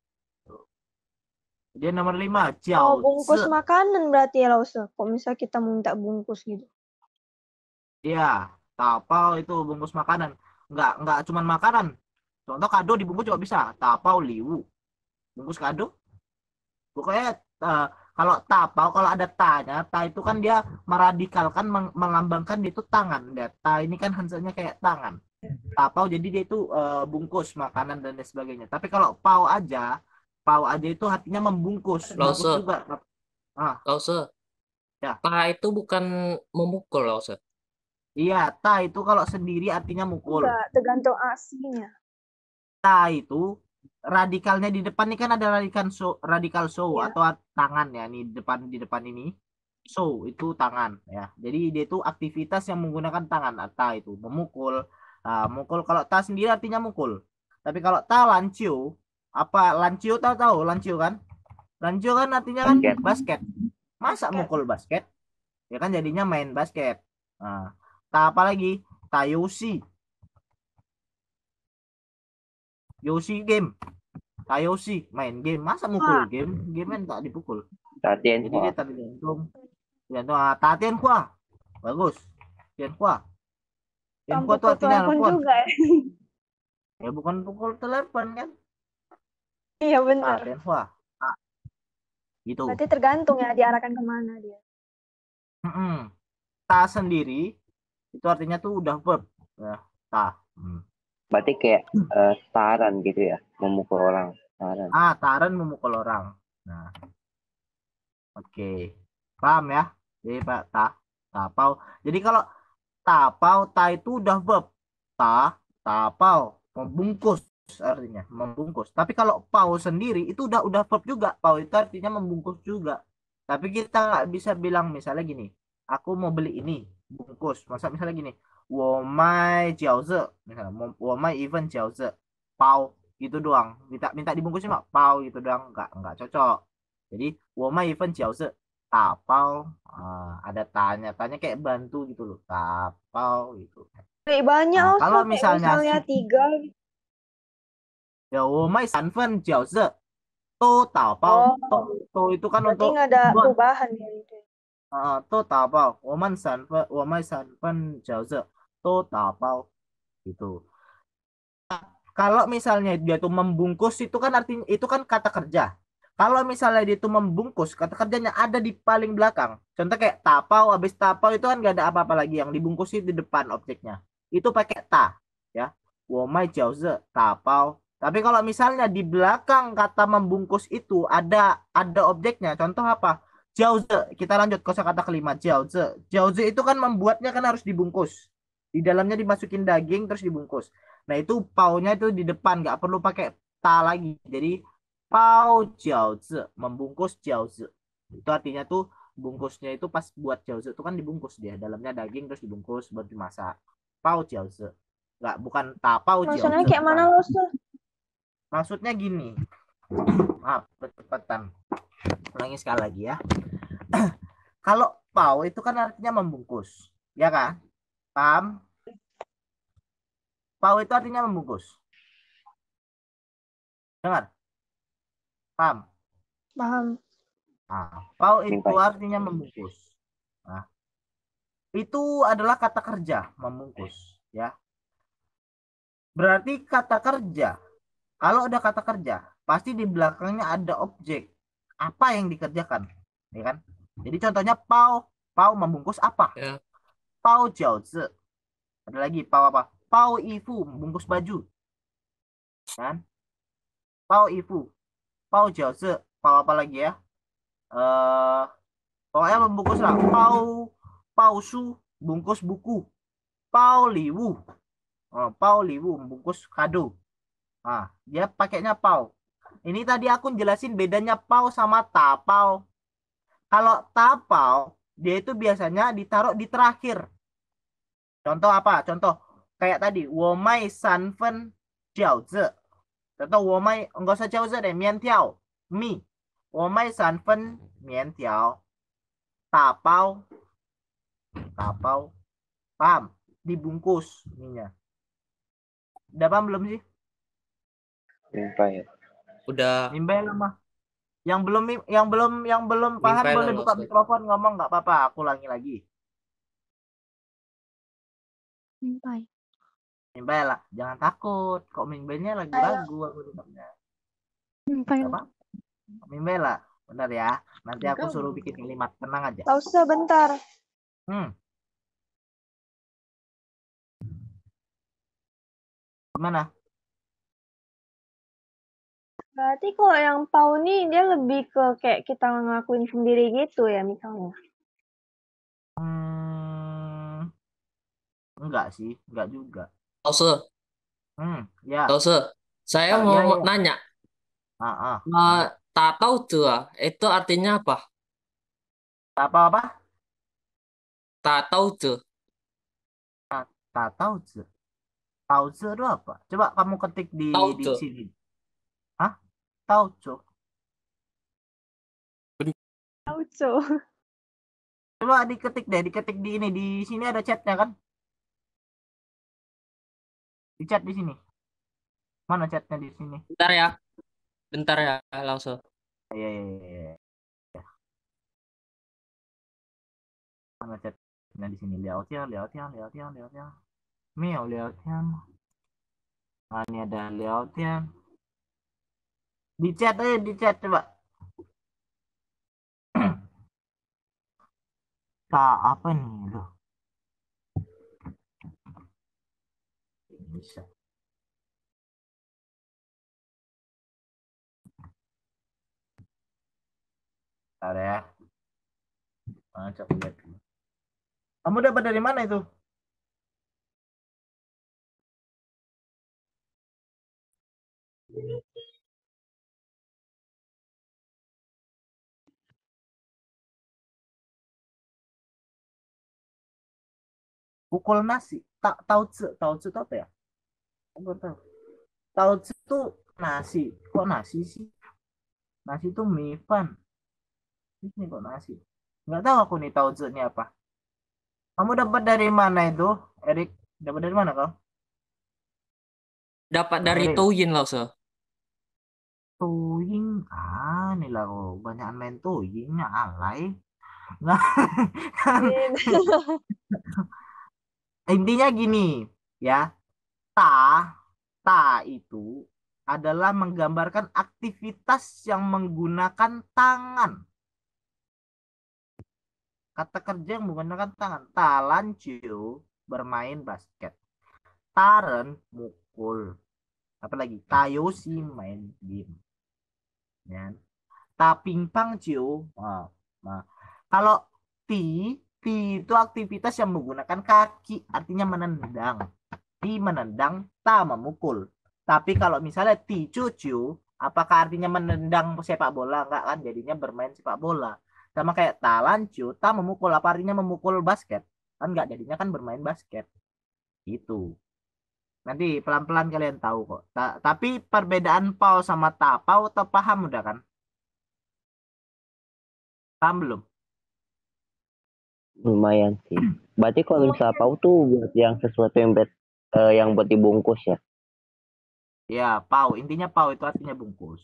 Dia nomor lima, Oh, jiao bungkus zi. makanan berarti ya, Lause. Kok misalnya kita mau minta bungkus gitu. Iya, tapau itu bungkus makanan. Enggak, enggak cuma makanan. Contoh kado dibungkus juga bisa. Tapau liwu. Bungkus kado. Pokoknya uh, kalau tapau, kalau ada tanya, ta itu kan dia meradikalkan, melambangkan dia itu tangan. Dia, ta ini kan hansanya kayak tangan. Tapau jadi dia itu uh, bungkus makanan dan lain sebagainya. Tapi kalau pau aja, pau aja itu artinya membungkus. Bungkus Lause. juga. Ah, Lause. ya. Ta itu bukan memukul, Lause. Iya, ta itu kalau sendiri artinya mukul. Enggak, tergantung aslinya. Ta itu radikalnya di depan ini kan ada radikal so, radikal so Ya. atau tangan ya, nih di depan di depan ini. So itu tangan ya. Jadi dia itu aktivitas yang menggunakan tangan. Ta itu memukul. Nah, mukul kalau ta sendiri artinya mukul. Tapi kalau ta lancio, apa lancio tahu tahu lancio kan? Lancio kan artinya kan Basket. basket. Masa Basket. mukul basket? Ya kan jadinya main basket. Nah, ta apa lagi? Ta yoshi. Yoshi game. Ta yoshi main game. Masa mukul Ah. game? Game kan tak dipukul. Latihan. Jadi dia tergantung. Tergantung ah, ta tian hua. Bagus. Tian hua. Tian hua itu Pukul artinya telepon telepon. juga ya. Ya bukan pukul telepon kan? Iya Ta benar. tian hua. Ah. Gitu. Berarti tergantung ya diarahkan kemana dia. Mm-mm. Ta sendiri itu artinya tuh udah verb. Ya, ta. Hmm. Berarti kayak uh, taran gitu ya, memukul orang. Taran. Ah, taran memukul orang. Nah, oke, paham ya? Jadi pak ta, tapau. Jadi kalau tapau, ta itu udah verb. Ta, tapau, membungkus artinya, membungkus. Tapi kalau pau sendiri itu udah udah verb juga. Pau itu artinya membungkus juga. Tapi kita nggak bisa bilang misalnya gini, aku mau beli ini, bungkus. Masa misalnya gini, 我卖饺子 misalnya 我卖一份饺子 pau gitu doang, minta minta dibungkusnya mak pau gitu doang, nggak nggak cocok. Jadi 我卖一份饺子 tapau, ah, ada tanya tanya kayak bantu gitu loh, tapau gitu. Kayak banyak Nah, Lause. kalau Kayak misalnya misalnya si- tiga. ya 我卖三份饺子 to tapau, Oh, to, to itu kan berarti untuk nggak ada dua. perubahan ya itu. 啊，都打包，我们三份，我们三份饺子都打包gitu. Kalau misalnya dia tuh membungkus itu kan artinya itu kan kata kerja. Kalau misalnya dia tuh membungkus, kata kerjanya ada di paling belakang. Contoh kayak tapau, habis tapau itu kan gak ada apa-apa lagi, yang dibungkus itu di depan objeknya. Itu pakai ta, ya. 我卖饺子 tapau. Tapi kalau misalnya di belakang kata membungkus itu ada ada objeknya. Contoh apa? 饺子. Kita lanjut kosakata kelima, 饺子. 饺子itu kan membuatnya kan harus dibungkus. Di dalamnya dimasukin daging terus dibungkus. Nah, itu paunya itu di depan, nggak perlu pakai ta lagi. Jadi pao jiaozi, membungkus jiaozi. Itu artinya tuh bungkusnya itu pas buat jiaozi itu kan dibungkus dia, dalamnya daging terus dibungkus buat dimasak. Pao jiaozi. Nggak, bukan ta pao Maksudnya jiaozi, kayak mana bukan. lo tuh? Maksudnya gini. Maaf, kecepatan. Ulangi sekali lagi ya. Kalau pao itu kan artinya membungkus, ya kan? Paham? Pao itu artinya membungkus. Dengar? Paham? Paham. Nah, pao itu Mimpai. artinya membungkus. Nah, itu adalah kata kerja, membungkus, ya. Berarti kata kerja, kalau ada kata kerja, pasti di belakangnya ada objek. Apa yang dikerjakan, ya kan? Jadi contohnya pao, pao membungkus apa? Ya. Pao jiaozi. Ada lagi pao apa? Pao ifu, membungkus baju. Kan? Pao ifu, pao jiaozi, pao apa lagi ya? Eh, pokoknya membungkus lah. Pao, pao su, bungkus buku. Pao liwu, oh, pao liwu, membungkus kado. Nah, dia pakainya pao. Ini tadi aku jelasin bedanya pao sama tapau. Kalau tapau, dia itu biasanya ditaruh di terakhir. Contoh apa? Contoh kayak tadi, 我卖三份饺子. Contoh 我卖 enggak usah 饺子 deh, 面条 mie. 我卖三份面条. Tapau. Tapau. Paham? Dibungkus ininya. Udah paham belum sih? Mimpai. Udah. Mimbai lah mah. Yang belum yang belum yang belum paham Mimpai boleh lah, buka Mas. mikrofon ngomong, nggak apa-apa. Aku ulangi lagi. Mimpai. Mimbai lah, jangan takut. Kok mimbainya lagu-lagu aku dengarnya. Mimpai. Apa? Mimbai lah, benar ya. Nanti aku suruh bikin kalimat, tenang aja. Tahu sebentar. Hmm. Gimana? Berarti kalau yang pau nih dia lebih ke kayak kita ngelakuin sendiri gitu ya misalnya. Hmm, enggak sih, enggak juga. Lause, Hmm, ya. Lause. Saya Ya, mau ya, ya. nanya. Ah, ah. Uh, tak tahu tuh, itu artinya apa? Apa-apa? Tak tahu tuh. Tak tahu sih. Tahu sih itu apa? Coba kamu ketik di Tahu di tuh. sini. Hah? Tahu tuh. Tahu so. Coba diketik deh, diketik di ini, di sini ada chatnya kan? Di chat di sini. Mana chatnya di sini? Bentar ya. Bentar ya, langsung. Iya, iya, iya. Mana chatnya di sini? Lihat ya, lihat ya, lihat ya, lihat ya. Miao lihat ya. Ah, ini ada lihat ya. Di chat aja, di chat coba. Tak apa nih loh. Bisa. Ada ya. Ah, coba lihat. Kamu dapat dari mana itu? Pukul nasi. Tak tahu ce, tahu ce itu apa ya? Aku nggak tahu. Tahu ce itu nasi. Kok nasi sih? Nasi itu mie pan. Ini kok nasi? Nggak tahu aku nih tahu ce ini apa. Kamu dapat dari mana itu, Erik? Dapat dari mana kau? Dapat Bang dari Erik? Touyin, langsung. Tuying. Ah, nih lah kok. Banyak main tuyingnya alay. Nah, intinya gini ya, ta ta itu adalah menggambarkan aktivitas yang menggunakan tangan. Kata kerja yang menggunakan tangan. Talancu bermain basket. Taren mukul. Apalagi Tayoshi main game. Ya. Tapingpang ciu. Nah, nah. Kalau ti ti itu aktivitas yang menggunakan kaki, artinya menendang. Ti menendang, ta memukul. Tapi kalau misalnya ti cucu, apakah artinya menendang sepak bola? Enggak kan, jadinya bermain sepak bola. Sama kayak talancu, ta memukul, apa artinya memukul basket? Kan enggak, jadinya kan bermain basket. Itu. Nanti pelan-pelan kalian tahu kok. Ta tapi perbedaan pau sama tapau, atau paham udah kan? Paham belum? Lumayan sih. Berarti kalau misalnya pau tuh buat yang sesuatu yang bet, eh, yang buat dibungkus ya. Ya, pau. Intinya pau itu artinya bungkus.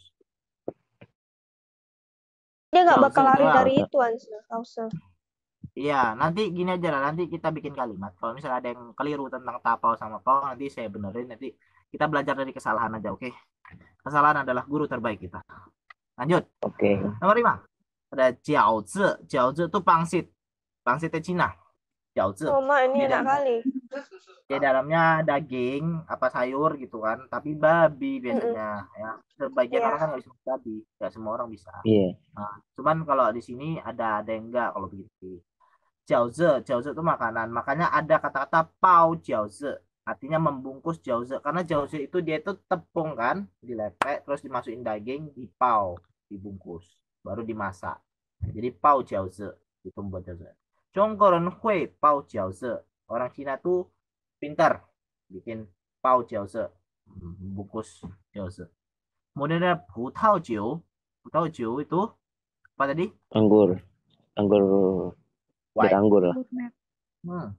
Dia nggak Jauh bakal lari sebenarnya. dari itu, Ansa. Ansa. Iya, nanti gini aja lah. Nanti kita bikin kalimat. Kalau misalnya ada yang keliru tentang tapau sama pau, nanti saya benerin. Nanti kita belajar dari kesalahan aja, oke? Kesalahan adalah guru terbaik kita. Lanjut. Oke. Nomor lima. Ada jiaozi. Jiaozi itu pangsit. Pangsitnya Cina. Jiaozi. Oh, mak, ini Di enak dalam- kali. Di dalamnya daging, apa sayur gitu kan. Tapi babi biasanya. Ya. Sebagian Iya. orang kan nggak bisa makan babi. Nggak semua orang bisa. Iya. Nah, cuman kalau di sini ada ada yang enggak kalau begitu. Jiaozi, jiaozi itu makanan. Makanya ada kata-kata pao jiaozi. Artinya membungkus jiaozi. Karena jiaozi itu dia itu tepung kan, dilepek terus dimasukin daging, dipao, dibungkus, baru dimasak. Jadi pao jiaozi itu membuat jiaozi. Zhongguoren hui pao jiaozi. Orang Cina tuh pintar bikin pao jiaozi, bungkus jiaozi. Kemudian ada putao jiu. Putao jiu itu apa tadi? Anggur. Anggur. Bir White. anggur lah. Hmm.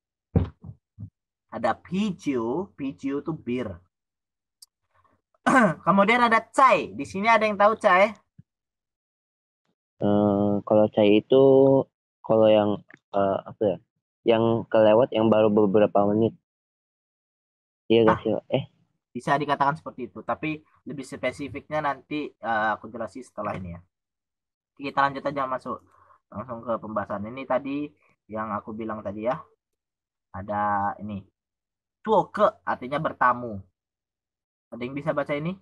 Ada pijiu, pijiu itu bir. Kemudian ada cai. Di sini ada yang tahu cai? Eh, kalau cai itu kalau yang eh, apa ya? Yang kelewat yang baru beberapa menit. Iya gak Ah. sih? Eh, Bisa dikatakan seperti itu, tapi lebih spesifiknya nanti uh, aku jelasin setelah ini ya. Kita lanjut aja masuk langsung ke pembahasan. Ini tadi yang aku bilang tadi ya. Ada ini. Cuoke artinya bertamu. Ada yang bisa baca ini?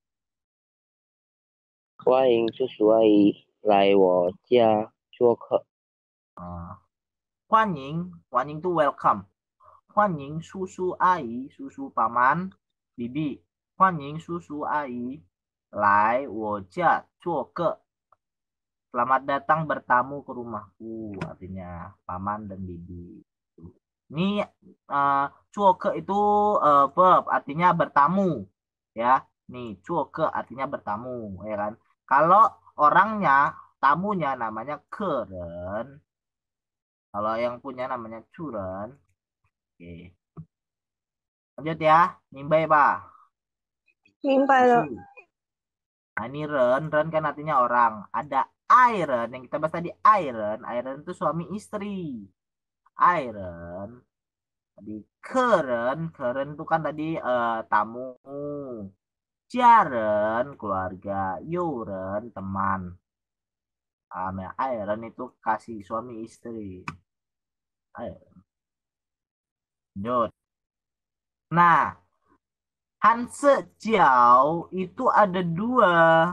欢迎叔叔阿姨来我家做客。 Uh, 欢迎, 欢迎 itu welcome. 欢迎叔叔阿姨, susu paman, bibi. 欢迎叔叔阿姨来我家做客. Selamat datang bertamu ke rumahku, artinya paman dan bibi. Ini uh, cuoke itu uh, verb, artinya bertamu, ya. Nih cuoke artinya bertamu, ya kan. Kalau orangnya, tamunya namanya keren. Kalau yang punya namanya curen. Oke. Lanjut ya, nimbai pak. 明白了。 Nah ini ren, ren kan artinya orang. Ada iron, yang kita bahas tadi iron. Iron itu suami istri. Iron. Tadi keren, keren itu kan tadi uh, tamu. Jaren, keluarga. Yuren, teman. Um, ya, iron itu kasih suami istri. Iron. Lanjut. Nah, Hanse Jiao itu ada dua.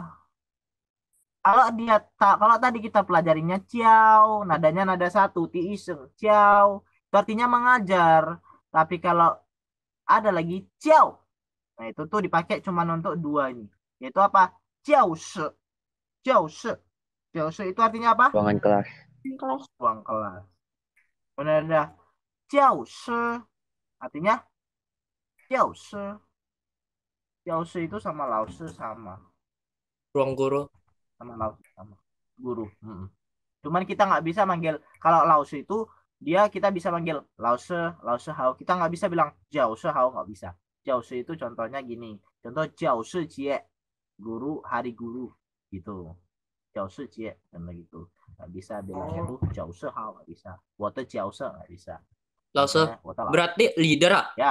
Kalau dia tak, kalau tadi kita pelajarinya Jiao, nadanya nada satu, ti iseng Jiao, itu artinya mengajar. Tapi kalau ada lagi Jiao, nah itu tuh dipakai cuma untuk dua ini. Yaitu apa? Jiao shi. Jiao shi. Jiao shi itu artinya apa? Ruangan kelas. Kelas. Ruang kelas. Benar ada Jiao shi. Artinya Jiao shi. Jiao shi itu sama lao shi sama. Ruang guru. Sama lao sama guru. Mm-mm. Cuman kita nggak bisa manggil, kalau lao shi itu dia kita bisa manggil lao shi, lao shi hao. Kita nggak bisa bilang jiao shi hao, nggak bisa. Jiao shi itu contohnya gini. Contoh jiao shi jie, guru hari guru gitu. Jiao shi jie dan begitu. nggak bisa bilangnya tuh jauh sehao nggak bisa. Water jauh se nggak bisa. 老师 Misalnya water lah. berarti leader ah? Ya,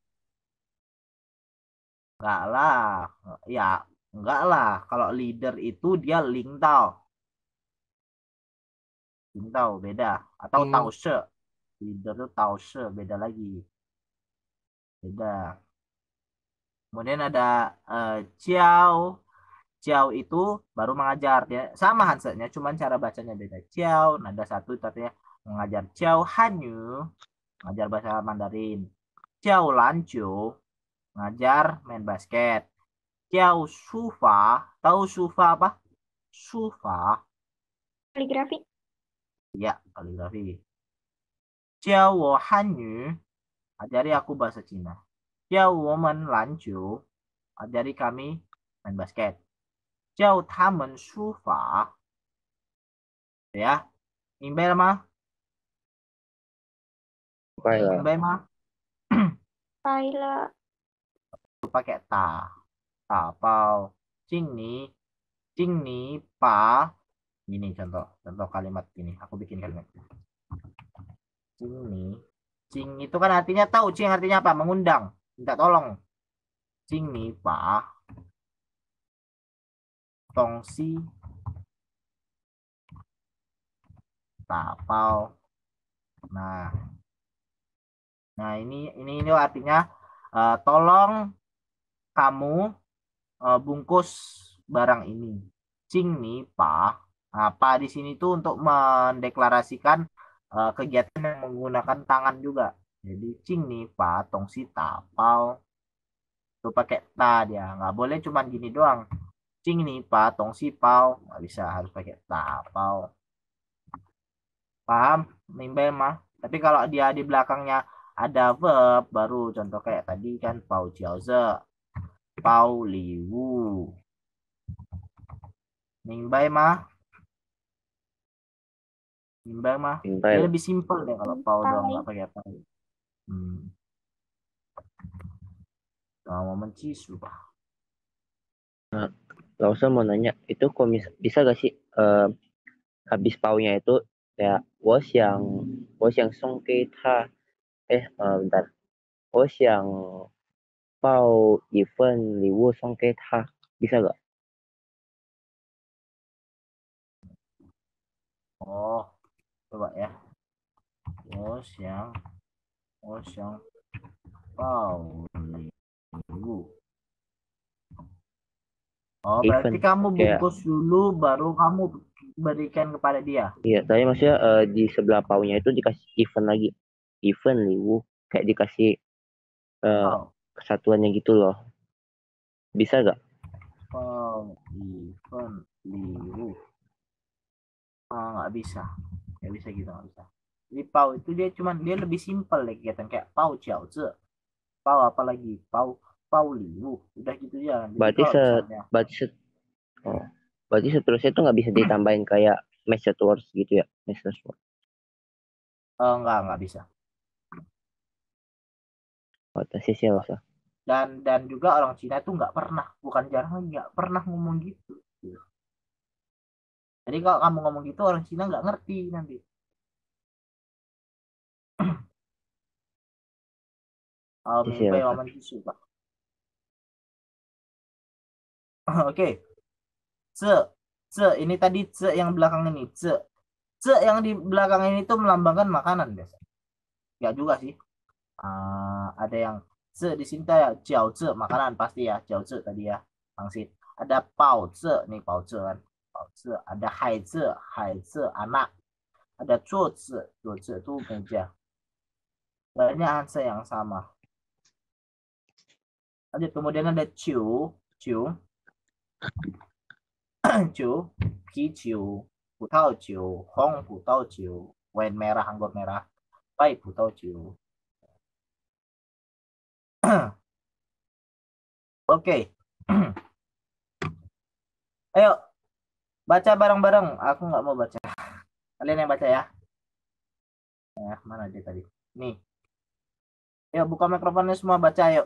nggak lah. Ya, nggak lah. Kalau leader itu dia lingtao. Lingtao beda. Atau Hmm. tao se. Leader itu tao se beda lagi. Beda. Kemudian ada uh, ciao. Ciao itu baru mengajar ya. Sama hansanya, cuman cara bacanya beda. Ciao, nada satu artinya mengajar. Ciao hanyu, mengajar bahasa Mandarin. Ciao lancu, ngajar main basket. Ciao sufa, tahu sufa apa? Sufa, Kaligrafi. ya kaligrafi. Ciao wo hanyu, ajari aku bahasa Cina. Ciao woman lancu, ajari kami main basket. Ciao tamen sufa, ya. 明白了吗？ 明白了。 明白吗？ Paila. pakai ta, ta pao, cingni, cingni pa. Ini contoh, contoh kalimat ini. Aku bikin kalimat. Cingni, cing itu kan artinya tahu, cing artinya apa? Mengundang, minta tolong. Cingni pa, tongsi, ta pao. Nah, nah ini ini ini artinya uh, tolong kamu uh, bungkus barang ini. Cing nih Pak. Nah, Pak di sini tuh untuk mendeklarasikan uh, kegiatan yang menggunakan tangan juga. Jadi cing nih Pak, tong si tapau. Tuh pakai ta dia. Nggak boleh cuman gini doang. Cing nih Pak, tong si pau. Nggak bisa, harus pakai tapau. Paham? Mimbel mah. Tapi kalau dia di belakangnya ada verb baru, contoh kayak tadi kan pau jiaoze, pau liwu. Mingbai mah, Mingbai mah, 明白 dia 了。 lebih simpel deh kalau pau doang Mingbai. nggak pakai pau. Hmm. Kalau mau menci sudah. Nggak usah mau nanya, itu kok mis- bisa gak sih eh, habis paunya itu kayak 我想我想送给他 eh eh, bentar 我想报一份礼物送给他 bisa gak? Oh, coba ya. Oh siang, oh siang, pau liwu. Oh, berarti Event kamu kayak bungkus dulu, baru kamu berikan kepada dia. iya tapi maksudnya eh, di sebelah paunya itu dikasih event lagi event liwu kayak dikasih eh, Oh, kesatuannya gitu loh, bisa gak? pau event liwu. Oh, nggak bisa, nggak bisa gitu, nggak bisa. Jadi pau itu dia cuman dia lebih simpel deh kegiatan kayak pau jiaoze, pau apa lagi, pau pau liwu, udah gitu ya. Jadi Berarti kalau se misalnya berarti se oh, berarti seterusnya itu nggak bisa ditambahin kayak message words gitu ya, message words. eh, nggak nggak bisa. Oh, tes ya usah. Dan dan juga orang Cina tuh nggak pernah, bukan jarang lagi, nggak pernah ngomong gitu. Jadi kalau kamu ngomong gitu orang Cina nggak ngerti nanti. Oh, Tes ya mimpi usah. waman tisu, Pak. Oke. Ce, ce ini tadi ce yang belakang ini, ce. Ce yang di belakang ini tuh melambangkan makanan biasa. Ya juga sih. Uh, ada yang ce di sini ya, jiao ce makanan pasti ya, jiao ce tadi ya, pangsit. Ada pao ce nih, pao ce kan. Pao ce, ada hai ce, hai ce anak. Ada zuo ce, zuo ce itu meja. Banyak hansa yang sama. Lanjut, kemudian ada ciu, ciu, ciu, pi ciu, putau ciu, hong putau ciu, wine merah, anggur merah, pai putau ciu. Oke. Ayo, baca bareng-bareng. Aku nggak mau baca. Kalian yang baca ya. Ya, mana dia tadi? Nih. Ayo, buka mikrofonnya semua, baca yuk.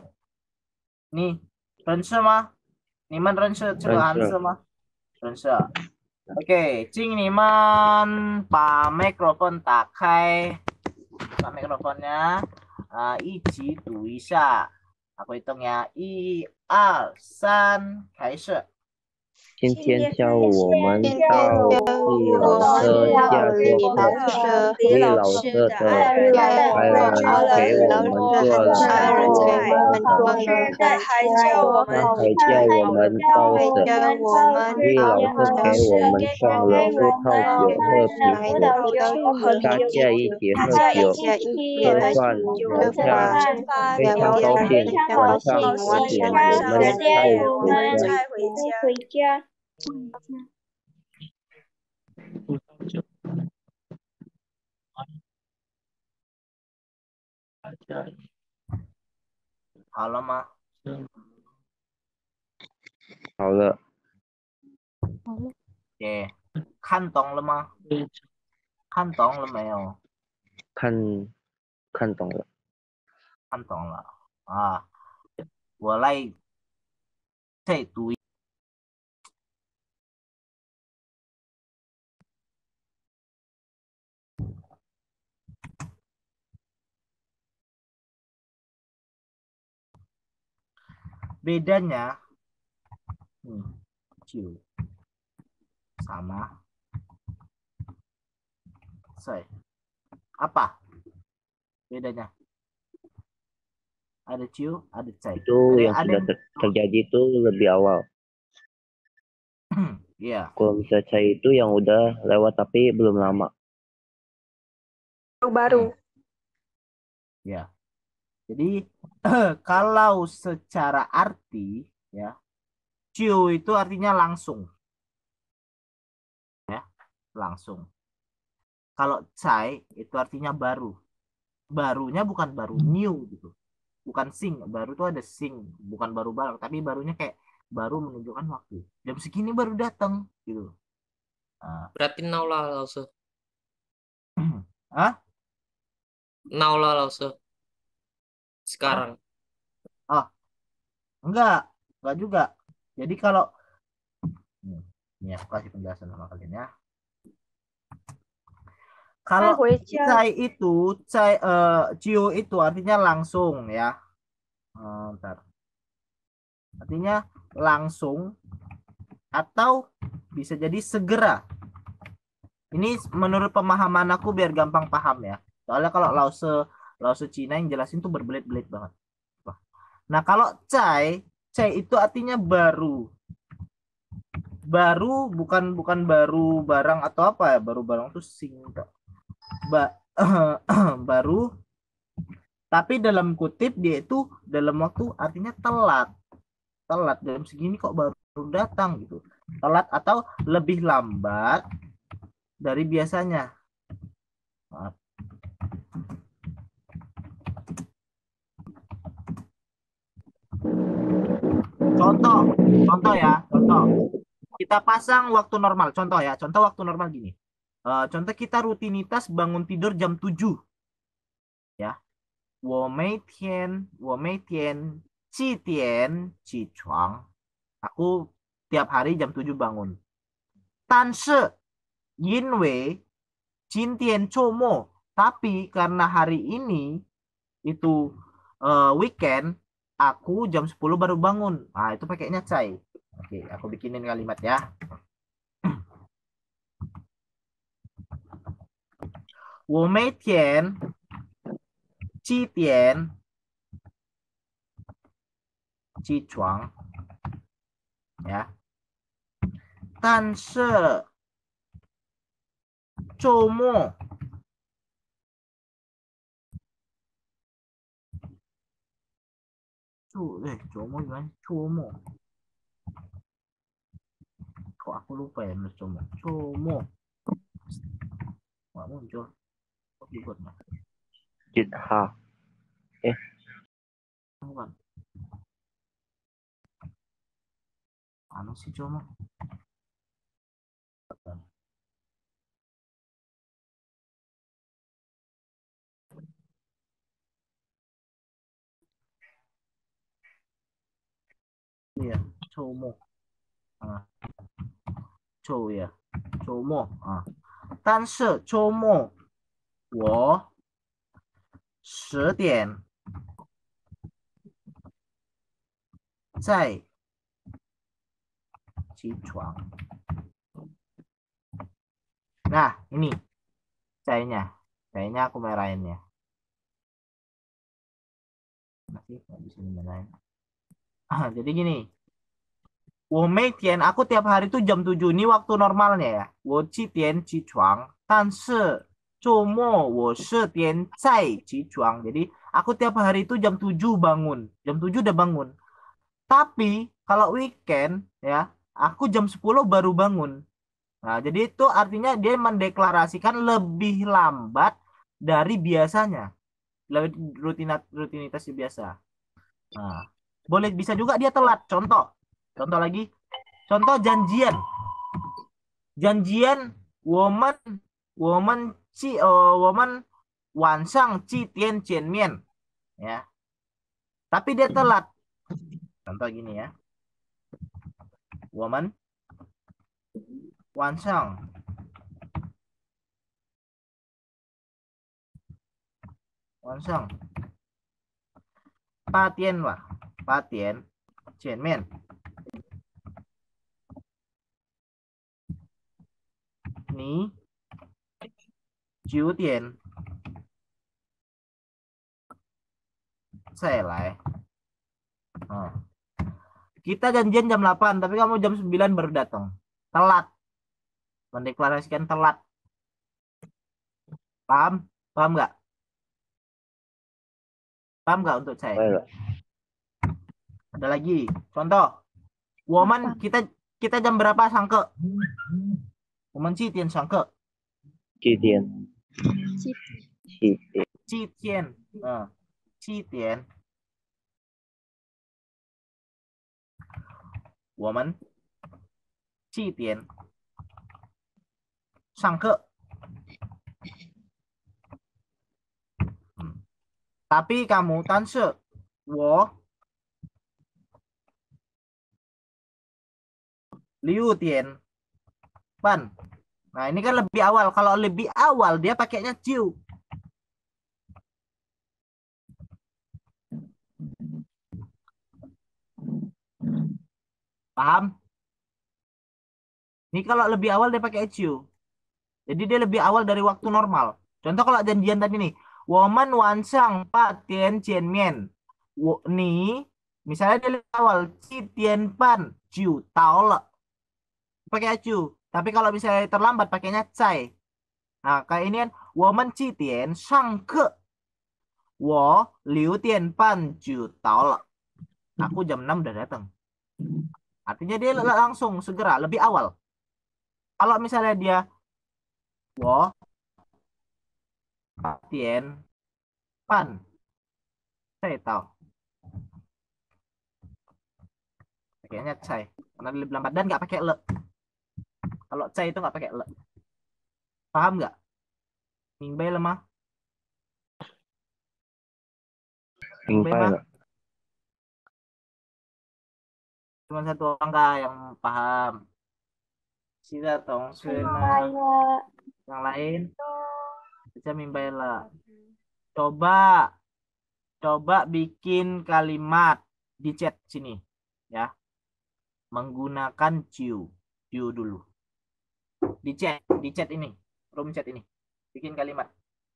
Nih, rense mah. Niman rense, coba hanse mah. Rense. Oke, Cing ni man, pa mikrofon tak kai, pa mikrofonnya, uh, ichi tu isha. Aku hitung ya, i, a, san, kaise. 今天下午我们今到天李我老们师到家做李老客， 师李老老师的爱爱人给我们做了爱人给菜， 我们做了他还叫我们他还叫我们抱着， 教我们李老师给我们上了葡萄酒和啤来酒， 的葡萄酒大家一起喝酒， 大家一起吃喝饭聊天，非常高兴。晚上十点我们才回家。 葡萄酒，大家好了吗？ 是好了， 耶，看懂了吗？ 非常看懂了没有？ 看看懂了。 看懂了啊！我来再读一。Bedanya, hmm, ciu sama say. Apa bedanya? Ada ciu, ada say. Itu Ada yang ada sudah ter- terjadi itu lebih awal. Iya. Kalau misalnya saya itu yang udah lewat tapi belum lama. baru. Ya. Jadi kalau secara arti ya, ciu itu artinya langsung. Ya, langsung. Kalau cai itu artinya baru. Barunya bukan baru new gitu. Bukan sing, baru tuh ada sing, bukan baru baru, tapi barunya kayak baru menunjukkan waktu. Jam segini baru datang gitu. Nah. Berarti now lah Lause. Hah? Now lah Lause. Sekarang. Oh, enggak, enggak juga. Jadi kalau nih, nih aku kasih penjelasan sama kalian ya. Kalau cai itu, cai uh, ciu itu artinya langsung ya. Uh, bentar. Artinya langsung atau bisa jadi segera. Ini menurut pemahaman aku biar gampang paham ya. Soalnya kalau lause lause Cina yang jelasin tuh berbelit-belit banget. Nah, kalau cai, cai itu artinya baru. Baru bukan bukan baru barang atau apa ya? Baru barang tuh sing. Ba baru tapi dalam kutip dia itu dalam waktu artinya telat. Telat jam segini kok baru datang gitu. Telat atau lebih lambat dari biasanya. Maaf. Contoh, contoh ya, contoh. Kita pasang waktu normal, contoh ya, contoh waktu normal gini. Uh, contoh kita rutinitas bangun tidur jam tujuh. Ya. 我每天我每天七点起床. Aku tiap hari jam tujuh bangun. 但是因为今天周末, tapi karena hari ini itu uh, weekend, aku jam sepuluh baru bangun. Ah, itu pakainya cai. Oke, aku bikinin kalimat ya. 我每天七点起床 ya. 但是周末周eh 周末 gimana? 周末 kok aku lupa ya nulis 周末 周末 nggak muncul keyboardnya. Jitha. Eh. Bukan. Anu sih 周末 Iya, 周末 ah. 周 ya. 周末啊，但是周末我十点再起床。Nah, ini cainya. Kayaknya aku merahin ya. Masih nggak bisa dimarahin. Jadi gini. 我每天 aku tiap hari tuh jam tujuh ini waktu normalnya ya. 我七点起床，但是周末我十点再起床. Jadi aku tiap hari itu jam tujuh bangun. Jam tujuh udah bangun. Tapi kalau weekend ya, aku jam sepuluh baru bangun. Nah, jadi itu artinya dia mendeklarasikan lebih lambat dari biasanya. Lebih rutinat rutinitas biasa. Nah, boleh bisa juga dia telat. Contoh. Contoh lagi. Contoh janjian. Janjian woman woman ci uh, woman 晚上几点见面 ya. Tapi dia telat. Contoh gini ya. Woman 晚上晚上八点吧，八点见面。你九点再来。Oh. Kita janjian jam delapan, tapi kamu jam sembilan baru datang. Telat. Mendeklarasikan telat. Paham? Paham nggak? Paham nggak untuk saya? 会了， Ada lagi. Contoh. Woman, kita kita jam berapa sangke? Woman 几点上课？ 几点？ 七七点。 七点。嗯，七点。我们七点上课。嗯 Tapi kamu 但是我六点半. Nah, ini kan lebih awal. Kalau lebih awal dia pakainya ciu. Paham? Ini kalau lebih awal dia pakai ciu. Jadi dia lebih awal dari waktu normal. Contoh kalau janjian tadi nih. 我们晚上八点见面. Wo- Nih, misalnya dia lebih awal. 七点半就到了. Pakai ciu. Tapi kalau misalnya terlambat pakainya cai. Nah, kayak ini kan. 我们七点上课. 我六点半就到了. Aku jam enam udah datang. Artinya dia langsung segera lebih awal. Kalau misalnya dia 我八点半saya tahu. Pakainya cai. Karena lebih lambat dan nggak pakai le. Kalau cai itu nggak pakai le. Paham nggak? Mingbai lemah. 明白了。 Cuma satu orang kah yang paham? Sila tong Sena. Yang lain bisa mimbai lah. Coba coba bikin kalimat di chat sini ya. Menggunakan ciu. Ciu dulu. Di chat, di chat ini. Room chat ini. Bikin kalimat.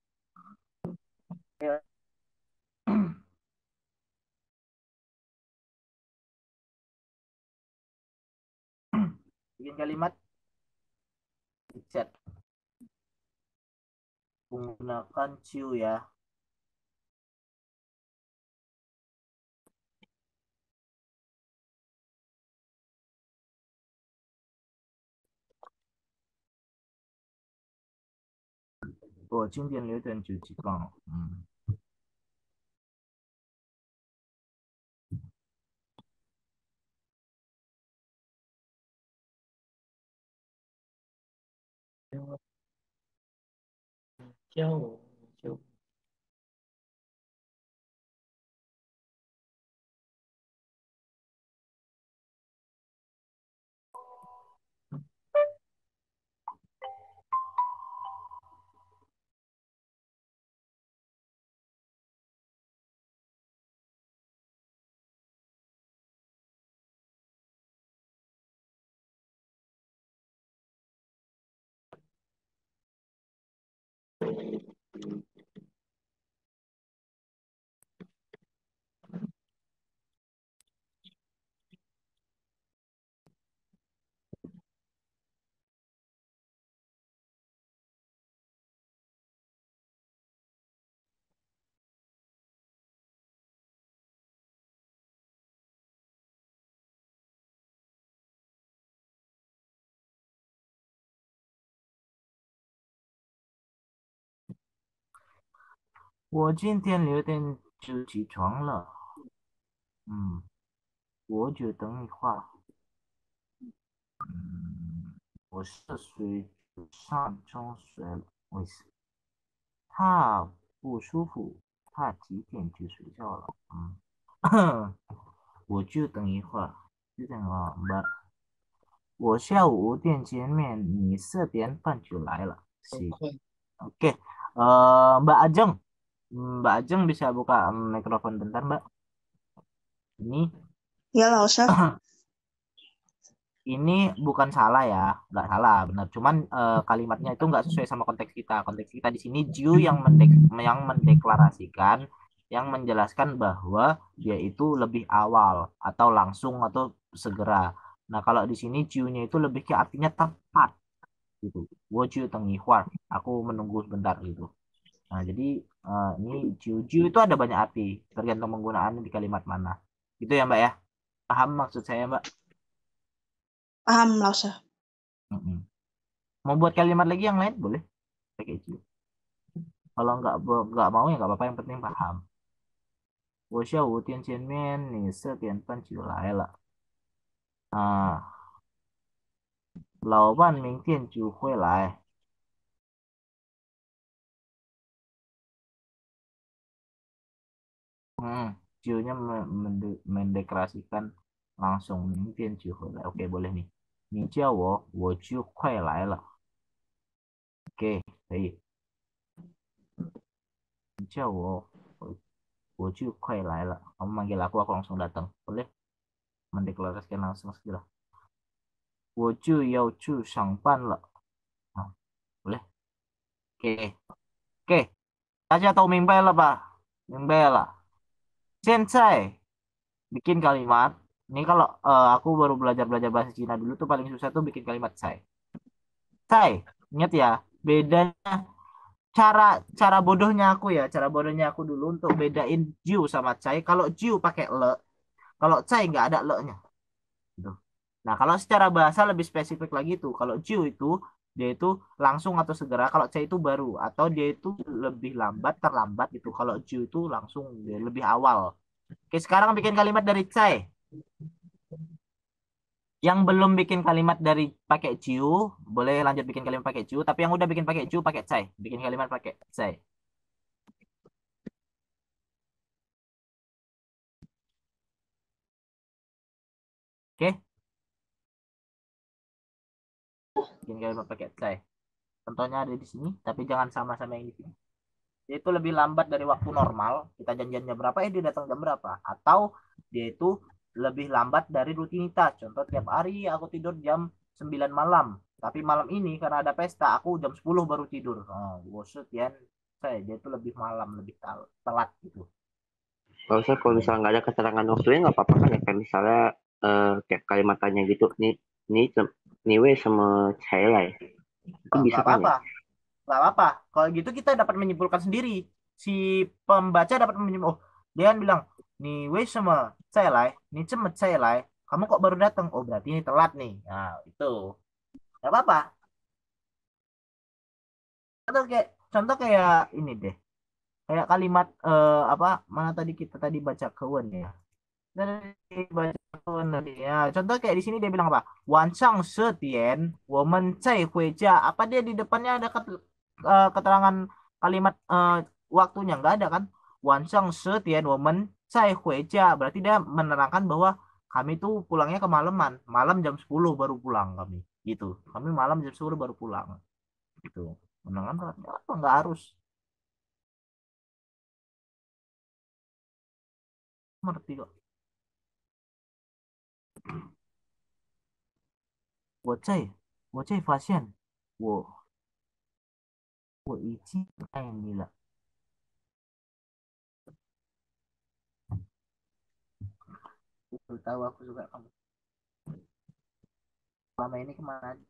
Bikin kalimat di chat. Menggunakan ciu ya. Oh, 经典留点九几棒。嗯。 叫我就我今天六点就起床了。嗯，我就等一会儿。嗯，我是睡上中睡了。为什么？他不舒服，他几点就睡觉了？嗯，我就等一会儿。就这样啊，Mbak。我下午五点见面，你四点半就来了. Sip. Oke. Eh, Mbak Ajeng. Mbak Ajeng bisa buka mikrofon bentar, Mbak. Ini 有老师， ini bukan salah ya, nggak salah, benar. Cuman eh, kalimatnya itu nggak sesuai sama konteks kita. Konteks kita di sini Jiu yang mendek yang mendeklarasikan, yang menjelaskan bahwa dia itu lebih awal atau langsung atau segera. Nah, kalau di sini Jiu-nya itu lebih ke artinya tepat gitu. Woju tengihuar, aku menunggu sebentar gitu. Nah, jadi eh, ini Jiu-Jiu itu ada banyak arti, tergantung penggunaannya di kalimat mana. Gitu ya, Mbak ya. Paham maksud saya, Mbak? paham 老师。 Mm-mm. Mau buat kalimat lagi yang lain boleh pakai Jiu. Kalau nggak bo- nggak mau ya nggak apa-apa, yang penting paham. 我下午五点见面，你四点半就来了。啊，老伴明天就会来。Hmm, Jiunya me- mende- mendeklarasikan langsung mungkin Jiu boleh. Oke, boleh nih. 你叫我，我就快来了。Oke, baik. 你叫我，我我就快来了. Kamu manggil aku, aku langsung datang. Boleh? Mendeklarasikan langsung segera. 我就要去上班了. Ah, boleh? Oke, oke. 大家都明白了吧？明白了。现在 bikin kalimat. Ini kalau eh, aku baru belajar-belajar bahasa Cina dulu tuh paling susah tuh bikin kalimat saya. Say, ingat ya, bedanya cara cara bodohnya aku ya, cara bodohnya aku dulu untuk bedain Jiu sama Cai. Kalau Jiu pakai le, kalau Cai nggak ada le-nya. Gitu. Nah, kalau secara bahasa lebih spesifik lagi tuh, kalau Jiu itu dia itu langsung atau segera, kalau Cai itu baru atau dia itu lebih lambat, terlambat gitu. Kalau Jiu itu langsung dia lebih awal. Oke, sekarang bikin kalimat dari Cai. Yang belum bikin kalimat dari pakai ciu, boleh lanjut bikin kalimat pakai ciu. Tapi yang udah bikin pakai ciu, pakai cai. Bikin kalimat pakai cai. Oke? Bikin kalimat pakai cai. Contohnya ada di sini, tapi jangan sama-sama yang di sini. Dia itu lebih lambat dari waktu normal. Kita janjian jam berapa, eh dia datang jam berapa. Atau dia itu lebih lambat dari rutinitas. Contoh tiap hari aku tidur jam sembilan malam. Tapi malam ini karena ada pesta, aku jam sepuluh baru tidur. Oh, boset ya. Saya dia itu lebih malam, lebih telat gitu. Kalau saya kalau misalnya nggak ada keterangan waktunya nggak apa-apa kan ya, kayak misalnya eh, kayak kalimat tanya gitu, nih nih nih wei sama cai itu Nggak bisa nggak kan ya? apa-apa, nggak apa-apa. Kalau gitu kita dapat menyimpulkan sendiri. Si pembaca dapat menyimpulkan. Oh, dia kan bilang, nih wei sama saya lai, nih cemet saya lai. Kamu kok baru datang? Oh, berarti ini telat nih. Nah, itu. Nggak apa-apa. Contoh kayak, contoh kayak ini deh. Kayak kalimat eh, apa? Mana tadi kita tadi baca kawan ya. Dari baca kawan tadi ya. Contoh kayak di sini dia bilang apa? Wansang setien, woman cai hueja. Apa dia di depannya ada ket- eh, keterangan kalimat eh, waktunya nggak ada kan? Wansang setien, woman cai hueja. Berarti dia menerangkan bahwa kami tuh pulangnya kemalaman. Malam jam sepuluh baru pulang kami. Gitu. Kami malam jam sepuluh baru pulang. Gitu. Menangan apa nggak harus. Ngerti kok. 我在我在发现我我已经爱你了。Aku tahu aku suka kamu. Selama ini kemana aja?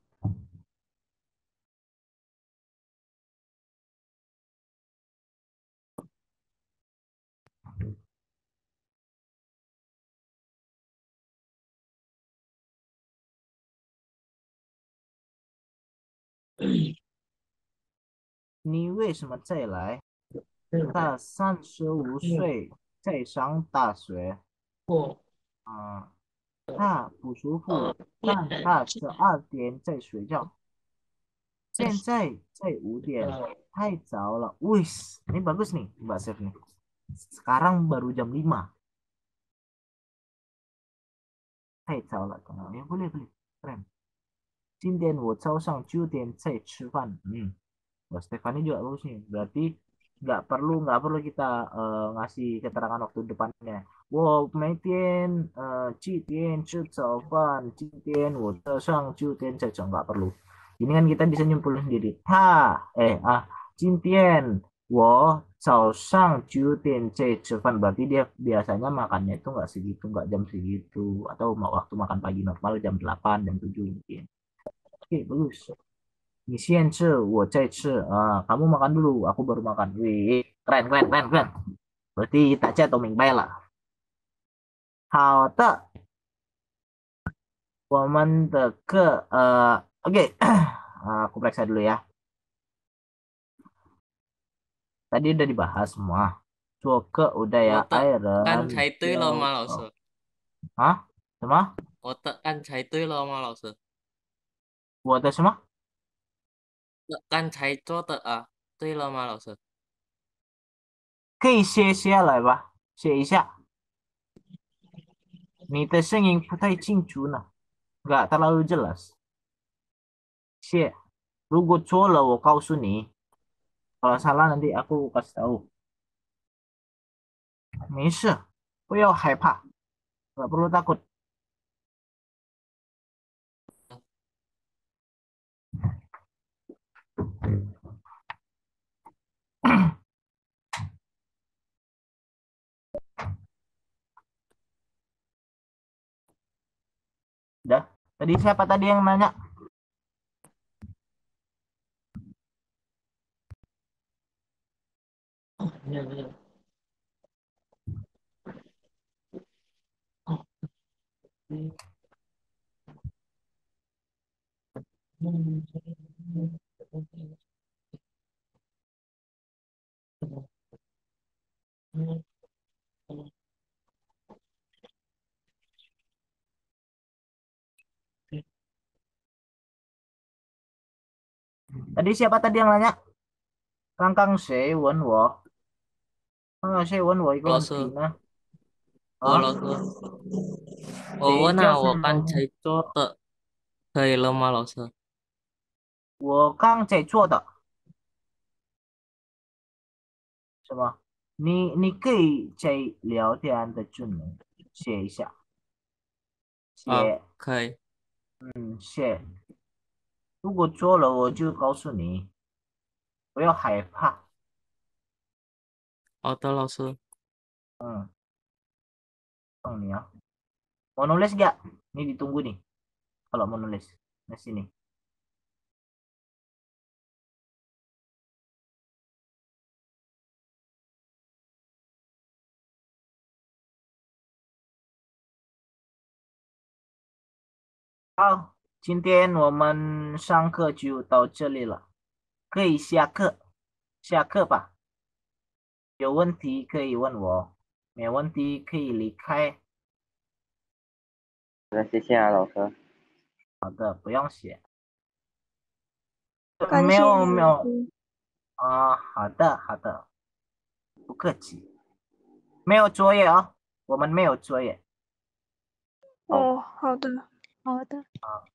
Ni wei什么再来？ 他三十五岁在上大学， 过嗯，他不舒呃服，但他十二点在睡觉。现在在五点， 呃太早了。Wih, ini bagus nih Mbak Chef nih. Sekarang baru jam lima. 太早了，可能。Eh, boleh, boleh. Keren. 今天我早上九点在吃饭. Hmm. Wah, Stefani juga bagus nih. Berarti nggak perlu nggak perlu kita eh, ngasih keterangan waktu depannya. 我每天呃几点吃早饭？今天我早上九点在吃 nggak perlu. Ini kan kita bisa nyimpulin sendiri. Ha, eh ah, 今天我早上九点在吃饭 berarti dia biasanya makannya itu nggak segitu, nggak jam segitu atau mau waktu makan pagi normal jam delapan, jam tujuh mungkin. Oke, bagus. 你先吃，我再吃啊. Kamu makan dulu, aku baru makan. Wih, keren, keren, keren, keren. Berarti tak chat atau明白了。好的，我们的课呃，oke, aku periksa dulu ya. Tadi udah dibahas semua. 做课 udah ya, 我的刚 iron, 才对了吗，老师？ 啊，什么？ 我的刚才对了吗，老师？ 我的什么？ 我刚才做的啊，对了吗，老师？ 可以写下来吧，写一下。你的声音不太清楚呢，nggak terlalu jelas. 写，如果错了我告诉你，kalau salah nanti aku kasih tahu. 没事，不要害怕，nggak perlu takut. Udah, tadi siapa tadi yang nanya? 那个嗯嗯嗯 Tadi siapa tadi yang nanya? Kangkang谁问我？啊，谁问我一个老问题师， 呢？ 我啊， 老师，我谁叫问啊，我什么？ 刚才做的可以了吗，老师？ 我刚才做的什么？你你可以在聊天的中写一下， 啊， 写， 可以。 嗯，写。如果错了我就告诉你，不要害怕。 好的，老师。 嗯，tolong nih ya. Mau nulis nggak? Ini ditunggu nih. Kalau mau nulis, di sini. 好，今天我们上课就到这里了，可以下课，下课吧。有问题可以问我，没问题可以离开。 那谢谢啊，老师。 好的，不用写。呃没感谢你有没有老师。 啊，好的好的，不客气。没有作业啊，我们没有作业。 哦，好的。 好的。 啊。